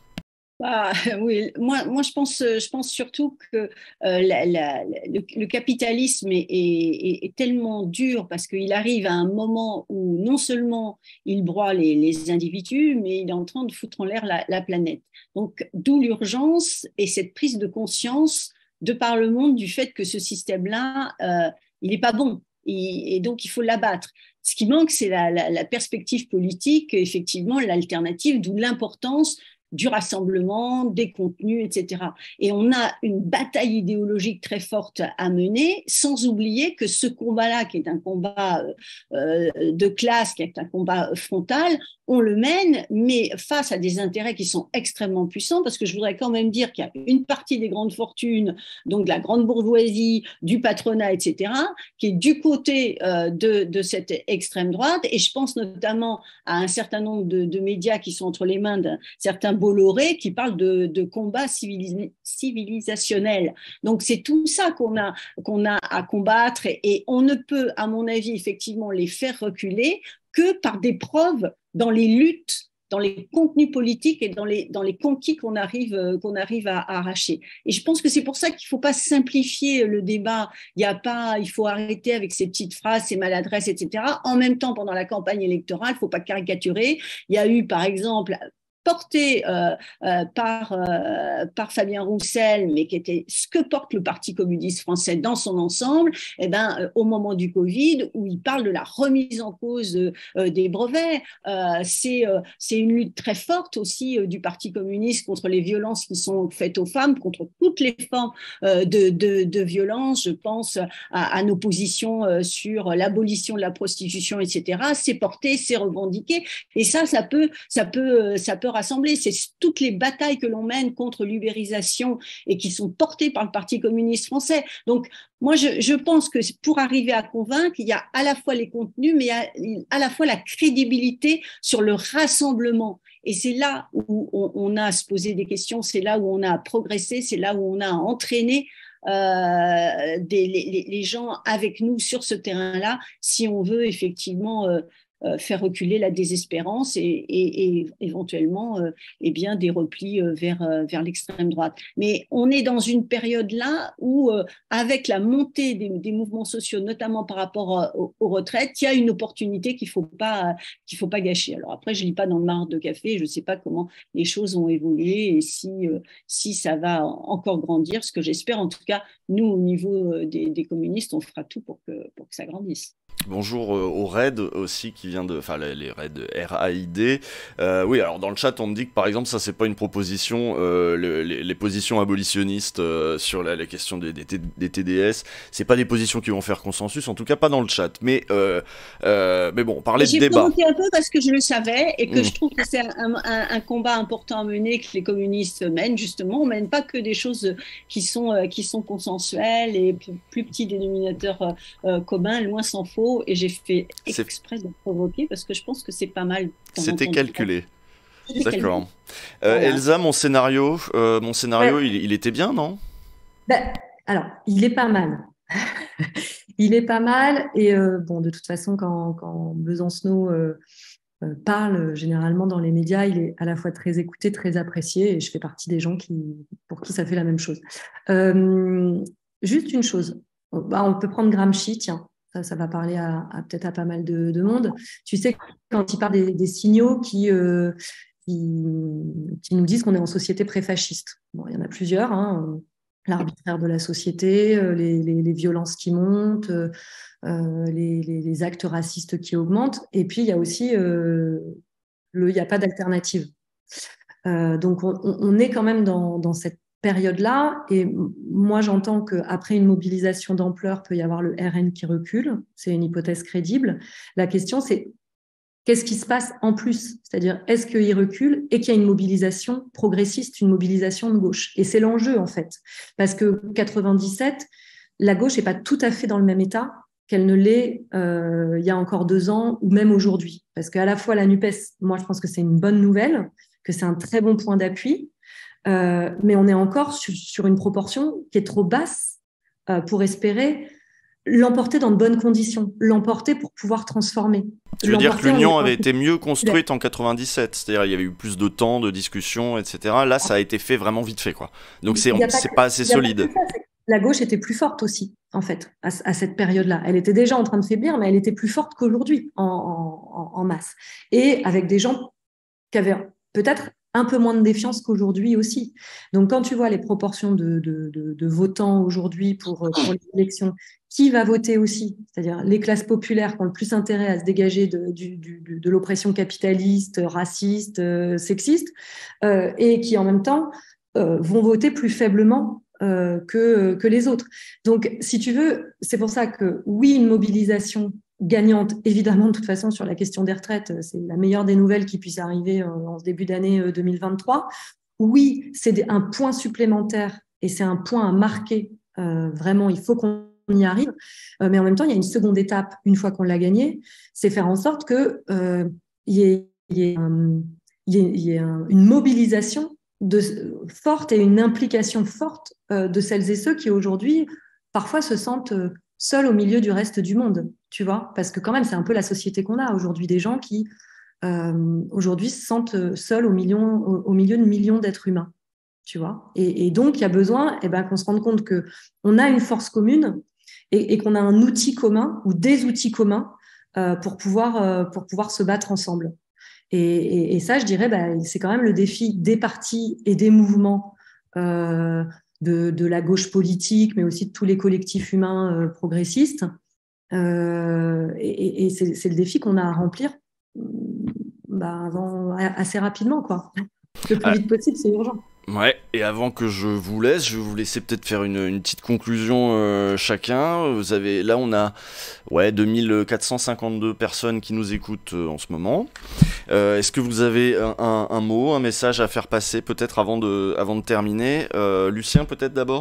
Ah, oui, moi, moi je pense, je pense surtout que euh, la, la, le, le capitalisme est, est, est tellement dur parce qu'il arrive à un moment où non seulement il broie les, les individus, mais il est en train de foutre en l'air la, la planète. Donc, d'où l'urgence et cette prise de conscience de par le monde du fait que ce système-là, euh, il n'est pas bon. Et, et donc, il faut l'abattre. Ce qui manque, c'est la, la, la perspective politique, effectivement, l'alternative, d'où l'importance du rassemblement, des contenus, et cetera. Et on a une bataille idéologique très forte à mener, sans oublier que ce combat-là, qui est un combat euh, de classe, qui est un combat frontal, on le mène, mais face à des intérêts qui sont extrêmement puissants, parce que je voudrais quand même dire qu'il y a une partie des grandes fortunes, donc de la grande bourgeoisie, du patronat, et cetera, qui est du côté euh, de, de cette extrême droite, et je pense notamment à un certain nombre de, de médias qui sont entre les mains d'un certain Bolloré qui parle de, de combat civilis- civilisationnel. Donc c'est tout ça qu'on a, qu'on a à combattre, et, et on ne peut, à mon avis, effectivement les faire reculer que par des preuves dans les luttes, dans les contenus politiques et dans les, dans les conquis qu'on arrive, qu'on arrive à, à arracher. Et je pense que c'est pour ça qu'il ne faut pas simplifier le débat. Il y a pas, il faut arrêter avec ces petites phrases, ces maladresses, et cetera. En même temps, pendant la campagne électorale, il ne faut pas caricaturer. Il y a eu, par exemple, porté euh, euh, par, euh, par Fabien Roussel, mais qui était ce que porte le Parti communiste français dans son ensemble, eh ben, euh, au moment du Covid, où il parle de la remise en cause euh, des brevets. Euh, c'est, euh, c'est une lutte très forte aussi euh, du Parti communiste contre les violences qui sont faites aux femmes, contre toutes les formes euh, de, de, de violence. Je pense à, à nos positions euh, sur l'abolition de la prostitution, et cetera. C'est porté, c'est revendiqué. Et ça, ça peut, ça peut, ça peut rassembler. C'est toutes les batailles que l'on mène contre l'ubérisation et qui sont portées par le Parti communiste français. Donc, moi, je, je pense que pour arriver à convaincre, il y a à la fois les contenus, mais à, à la fois la crédibilité sur le rassemblement. Et c'est là où on, on a à se poser des questions, c'est là où on a à progresser, c'est là où on a à entraîner euh, des, les, les gens avec nous sur ce terrain-là, si on veut effectivement euh, Euh, faire reculer la désespérance et, et, et éventuellement euh, eh bien, des replis euh, vers, euh, vers l'extrême droite. Mais on est dans une période là où, euh, avec la montée des, des mouvements sociaux, notamment par rapport euh, aux, aux retraites, il y a une opportunité qu'il ne faut pas, qu'il faut pas gâcher. Alors après, je ne lis pas dans le marc de café, je ne sais pas comment les choses ont évolué et si, euh, si ça va encore grandir, ce que j'espère. En tout cas, nous, au niveau des, des communistes, on fera tout pour que, pour que ça grandisse. Bonjour euh, au Raid aussi qui vient de, enfin les, les Raids R A I D. Euh, oui, alors dans le chat on me dit que par exemple ça c'est pas une proposition, euh, le, les, les positions abolitionnistes euh, sur la, la question des, des, des T D S, c'est pas des positions qui vont faire consensus, en tout cas pas dans le chat. Mais euh, euh, mais bon, parler de débat. J'ai provoqué un peu parce que je le savais et que mmh. je trouve que c'est un, un, un combat important à mener que les communistes mènent justement. On mène pas que des choses qui sont qui sont consensuelles et plus, plus petits dénominateurs euh, communs, loin s'en faut. Et j'ai fait exprès de provoquer parce que je pense que c'est pas mal. C'était calculé. C'était D'accord. Euh, voilà. Elsa, mon scénario, euh, mon scénario, ouais. il, il était bien, non? Ben, alors, il est pas mal. il est pas mal. Et euh, bon, de toute façon, quand, quand Besancenot euh, euh, parle généralement dans les médias, il est à la fois très écouté, très apprécié. Et je fais partie des gens qui, pour qui ça fait la même chose. Euh, juste une chose. Bah, on peut prendre Gramsci, tiens. Ça, ça va parler à, à peut-être à pas mal de, de monde. Tu sais, quand il parle des, des signaux qui, euh, qui, qui nous disent qu'on est en société pré-fasciste. Bon, il y en a plusieurs, hein, l'arbitraire de la société, les, les, les violences qui montent, euh, les, les, les actes racistes qui augmentent, et puis il y a aussi euh, le « il n'y a pas d'alternative ». Euh, donc on, on est quand même dans, dans cette période-là, et moi j'entends qu'après une mobilisation d'ampleur, peut y avoir le R N qui recule, c'est une hypothèse crédible. La question c'est qu'est-ce qui se passe en plus? C'est-à-dire, est-ce qu'il recule et qu'il y a une mobilisation progressiste, une mobilisation de gauche? Et c'est l'enjeu, en fait. Parce que quatre-vingt-dix-sept, la gauche n'est pas tout à fait dans le même état qu'elle ne l'est euh, il y a encore deux ans ou même aujourd'hui. Parce qu'à la fois, la NUPES, moi, je pense que c'est une bonne nouvelle, que c'est un très bon point d'appui, euh, mais on est encore sur, sur une proportion qui est trop basse euh, pour espérer l'emporter dans de bonnes conditions, l'emporter pour pouvoir transformer. Tu veux dire que l'Union avait été mieux construite en quatre-vingt-dix-sept, c'est-à-dire il y avait eu plus de temps, de discussion, et cetera. Là, ça a été fait vraiment vite fait, quoi. Donc c'est, on, c'est pas assez solide. La gauche était plus forte aussi, en fait, à, à cette période-là. Elle était déjà en train de faiblir, mais elle était plus forte qu'aujourd'hui en, en, en masse. Et avec des gens qui avaient peut-être un peu moins de défiance qu'aujourd'hui aussi. Donc, quand tu vois les proportions de, de, de, de votants aujourd'hui pour, pour les élections, qui va voter aussi? C'est-à-dire les classes populaires qui ont le plus intérêt à se dégager de, du, du, de l'oppression capitaliste, raciste, euh, sexiste, euh, et qui en même temps euh, vont voter plus faiblement euh, que, que les autres. Donc, si tu veux, c'est pour ça que oui, une mobilisation gagnante, évidemment, de toute façon, sur la question des retraites, c'est la meilleure des nouvelles qui puisse arriver en ce début d'année deux mille vingt-trois. Oui, c'est un point supplémentaire et c'est un point à marquer. Euh, vraiment, il faut qu'on y arrive. Euh, mais en même temps, il y a une seconde étape, une fois qu'on l'a gagné, c'est faire en sorte qu'il euh, y ait, y ait, un, y ait, y ait un, une mobilisation de, forte et une implication forte euh, de celles et ceux qui, aujourd'hui, parfois se sentent euh, seuls au milieu du reste du monde, tu vois, parce que quand même, c'est un peu la société qu'on a aujourd'hui, des gens qui, euh, aujourd'hui, se sentent seuls au, million, au, au milieu de millions d'êtres humains, tu vois. Et, et donc, il y a besoin eh ben, qu'on se rende compte qu'on a une force commune et, et qu'on a un outil commun ou des outils communs euh, pour, pouvoir, euh, pour pouvoir se battre ensemble. Et, et, et ça, je dirais, bah, c'est quand même le défi des partis et des mouvements euh, de, de la gauche politique, mais aussi de tous les collectifs humains euh, progressistes. Euh, et et c'est, c'est le défi qu'on a à remplir bah, avant, assez rapidement, quoi. Le plus vite possible, c'est urgent. Ouais, et avant que je vous laisse, je vais vous laisser peut-être faire une, une petite conclusion euh, chacun. Vous avez, là, on a ouais, deux mille quatre cent cinquante-deux personnes qui nous écoutent euh, en ce moment. Euh, est-ce que vous avez un, un, un mot, un message à faire passer, peut-être avant de, avant de terminer euh, Lucien, peut-être d'abord?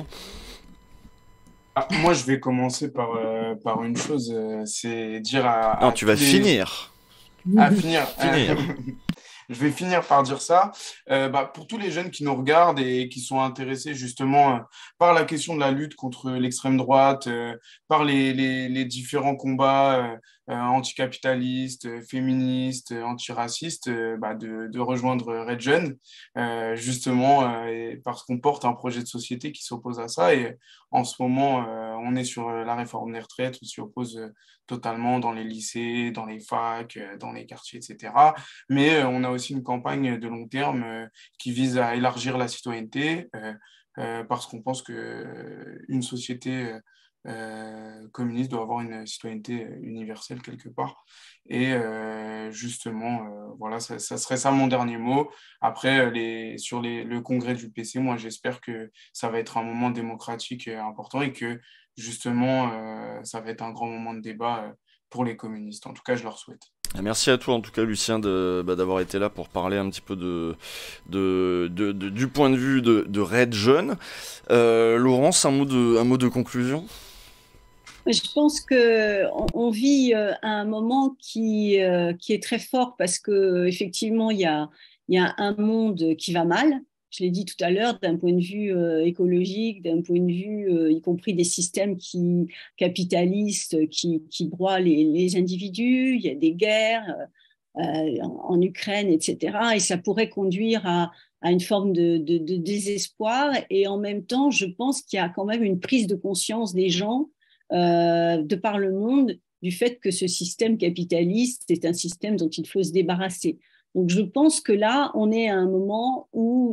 Ah, moi, je vais commencer par, euh, par une chose, euh, c'est dire à... Non, à tu vas les... finir. À finir. finir. Je vais finir par dire ça. Euh, bah, pour tous les jeunes qui nous regardent et qui sont intéressés justement euh, par la question de la lutte contre l'extrême droite, euh, par les, les, les différents combats euh, euh, anticapitalistes, euh, féministes, euh, antiracistes, euh, bah, de, de rejoindre Red Jeune, euh, justement euh, et parce qu'on porte un projet de société qui s'oppose à ça. Et en ce moment, euh, on est sur la réforme des retraites, on s'y oppose euh, totalement dans les lycées, dans les facs, euh, dans les quartiers, et cetera. Mais euh, on a aussi une campagne de long terme euh, qui vise à élargir la citoyenneté euh, euh, parce qu'on pense qu'une société euh, communiste doit avoir une citoyenneté universelle quelque part. Et euh, justement, euh, voilà, ça, ça serait ça mon dernier mot. Après, les, sur les, le congrès du P C, moi j'espère que ça va être un moment démocratique important et que justement, euh, ça va être un grand moment de débat pour les communistes. En tout cas, je leur souhaite. Merci à toi en tout cas Lucien de, bah, d'avoir été là pour parler un petit peu de, de, de, de, du point de vue de, de Red Jeune. Euh, Laurence, un mot de, un mot de conclusion? Je pense qu'on on vit un moment qui, qui est très fort parce qu'effectivement il y a, il y a un monde qui va mal. Je l'ai dit tout à l'heure, d'un point de vue euh, écologique, d'un point de vue, euh, y compris des systèmes qui, capitalistes qui, qui broient les, les individus. Il y a des guerres euh, en, en Ukraine, et cetera. Et ça pourrait conduire à, à une forme de, de, de désespoir. Et en même temps, je pense qu'il y a quand même une prise de conscience des gens euh, de par le monde du fait que ce système capitaliste est un système dont il faut se débarrasser. Donc, je pense que là, on est à un moment où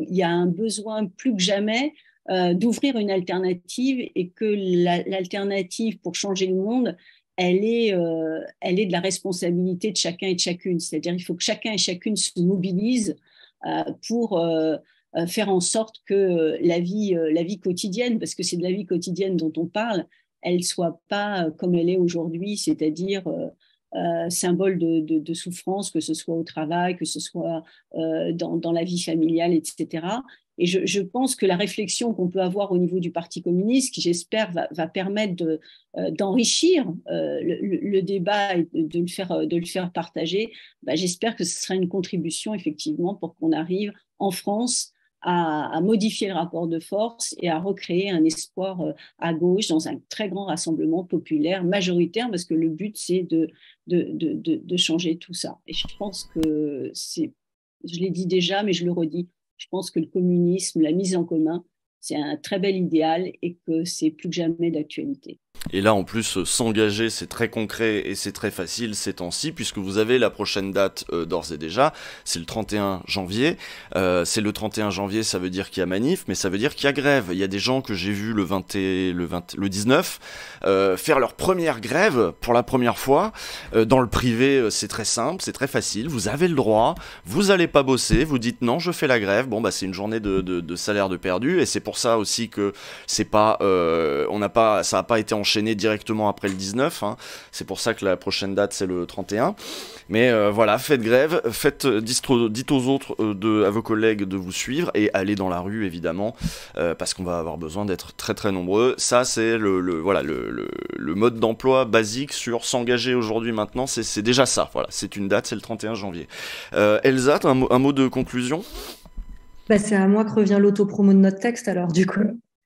où il y a un besoin plus que jamais euh, d'ouvrir une alternative et que la, l'alternative pour changer le monde, elle est, euh, elle est de la responsabilité de chacun et de chacune. C'est-à-dire qu'il faut que chacun et chacune se mobilise euh, pour euh, faire en sorte que la vie, euh, la vie quotidienne, parce que c'est de la vie quotidienne dont on parle, elle ne soit pas comme elle est aujourd'hui, c'est-à-dire euh, euh, symbole de, de, de souffrance, que ce soit au travail, que ce soit euh, dans, dans la vie familiale, et cetera. Et je, je pense que la réflexion qu'on peut avoir au niveau du Parti communiste, qui j'espère va, va permettre de, euh, d'enrichir euh, le, le débat et de, de, le faire, de le faire partager, bah, j'espère que ce sera une contribution effectivement pour qu'on arrive en France à, à modifier le rapport de force et à recréer un espoir euh, à gauche dans un très grand rassemblement populaire, majoritaire, parce que le but c'est de, de, de, de, de changer tout ça. Et je pense que c'est, je l'ai dit déjà, mais je le redis, je pense que le communisme, la mise en commun, c'est un très bel idéal et que c'est plus que jamais d'actualité. Et là, en plus, s'engager, c'est très concret et c'est très facile ces temps-ci, puisque vous avez la prochaine date euh, d'ores et déjà, c'est le trente et un janvier. Euh, c'est le trente et un janvier, ça veut dire qu'il y a manif, mais ça veut dire qu'il y a grève. Il y a des gens que j'ai vus le, vingt et, le, vingt, le dix-neuf euh, faire leur première grève pour la première fois. Euh, dans le privé, c'est très simple, c'est très facile, vous avez le droit, vous allez pas bosser, vous dites non, je fais la grève. Bon, bah c'est une journée de, de, de salaire de perdu, et c'est pour ça aussi que c'est pas, euh, on n'a pas, ça n'a pas été enchaîné directement après le dix-neuf, hein. C'est pour ça que la prochaine date c'est le trente et un, mais euh, voilà, faites grève, faites, dites, dites aux autres, euh, de, à vos collègues de vous suivre et allez dans la rue évidemment, euh, parce qu'on va avoir besoin d'être très très nombreux. Ça c'est le, le, voilà, le, le, le mode d'emploi basique sur s'engager aujourd'hui maintenant, c'est, c'est déjà ça, voilà, c'est une date, c'est le trente et un janvier. euh, Elsa, un mot, un mot de conclusion? Bah, c'est à moi que revient l'autopromo de notre texte alors du coup.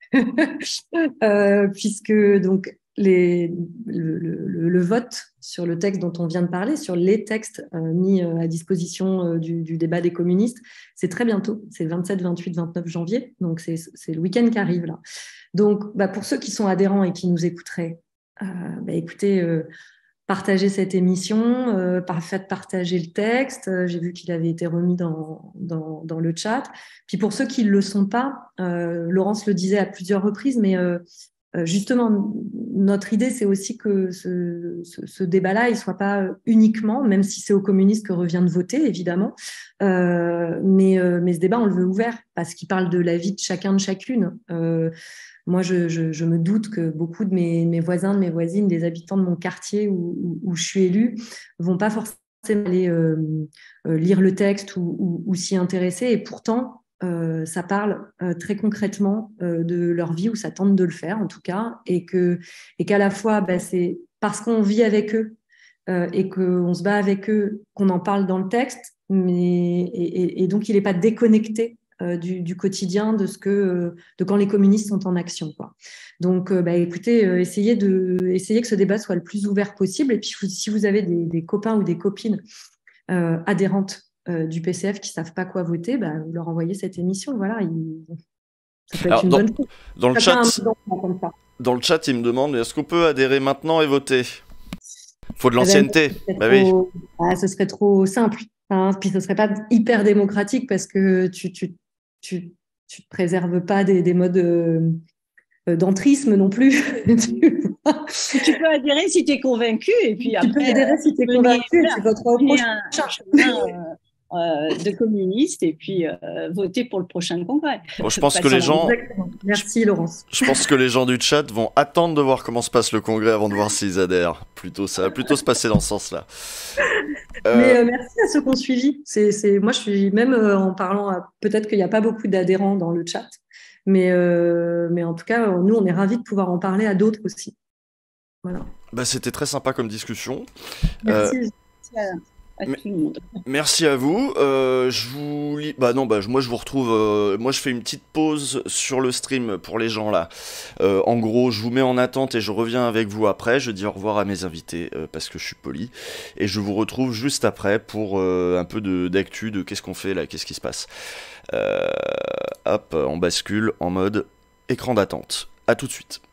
euh, puisque donc les, le, le, le vote sur le texte dont on vient de parler, sur les textes euh, mis euh, à disposition euh, du, du débat des communistes, c'est très bientôt, c'est le vingt-sept, vingt-huit, vingt-neuf janvier, donc c'est, c'est le week-end qui arrive là. Donc bah, pour ceux qui sont adhérents et qui nous écouteraient, euh, bah, écoutez, euh, partagez cette émission, euh, faites partager le texte. Euh, j'ai vu qu'il avait été remis dans, dans, dans le chat. Puis pour ceux qui ne le sont pas, euh, Laurence le disait à plusieurs reprises, mais euh, justement, notre idée, c'est aussi que ce, ce, ce débat-là, il ne soit pas uniquement, même si c'est aux communistes que revient de voter, évidemment, euh, mais, euh, mais ce débat, on le veut ouvert, parce qu'il parle de la vie de chacun, de chacune. Euh, Moi, je, je, je me doute que beaucoup de mes, mes voisins, de mes voisines, des habitants de mon quartier où, où, où je suis élue, vont pas forcément aller euh, euh, lire le texte ou, ou, ou s'y intéresser. Et pourtant, euh, ça parle euh, très concrètement euh, de leur vie, ou ça tente de le faire en tout cas, et, que, et qu'à la fois, bah, c'est parce qu'on vit avec eux euh, et qu'on se bat avec eux qu'on en parle dans le texte, mais, et, et, et donc il n'est pas déconnecté Euh, du, du quotidien, de ce que, euh, de quand les communistes sont en action, quoi. Donc, euh, bah, écoutez, euh, essayez de, essayez que ce débat soit le plus ouvert possible. Et puis, si vous avez des, des copains ou des copines euh, adhérentes euh, du P C F qui savent pas quoi voter, bah, vous leur envoyez cette émission. Voilà, il... ça peut être Alors, une dans, bonne chose. Dans le chat, dans le chat, il me demande est-ce qu'on peut adhérer maintenant et voter? Faut de l'ancienneté. Ah ben, bah oui. Ah, ce serait trop simple. Hein, puis ce serait pas hyper démocratique parce que tu tu tu tu te préserves pas des, des modes euh, d'entrisme non plus. tu, tu peux adhérer si tu es convaincu et puis tu après. Tu peux adhérer si tu es convaincu et tu voteras au prochain. Euh, de communistes et puis euh, voter pour le prochain congrès. Bon, je pense que les gens. Exactement. Merci Laurence. Je pense que les gens du chat vont attendre de voir comment se passe le congrès avant de voir s'ils adhèrent. Plutôt, ça va plutôt se passer dans ce sens-là. Euh... Mais euh, merci à ceux qui ont suivi. C'est, c'est... Moi, je suis même euh, en parlant. À... Peut-être qu'il n'y a pas beaucoup d'adhérents dans le chat, mais euh, mais en tout cas, nous, on est ravis de pouvoir en parler à d'autres aussi. Voilà. Bah, c'était très sympa comme discussion. Merci. Euh... À tout le monde. Merci à vous. Euh, je vous lis. Bah non, bah moi je vous retrouve. Euh, moi je fais une petite pause sur le stream pour les gens là. Euh, en gros, je vous mets en attente et je reviens avec vous après. Je dis au revoir à mes invités euh, parce que je suis poli et je vous retrouve juste après pour euh, un peu de d'actu de qu'est-ce qu'on fait là, qu'est-ce qui se passe. Euh, hop, on bascule en mode écran d'attente. À tout de suite.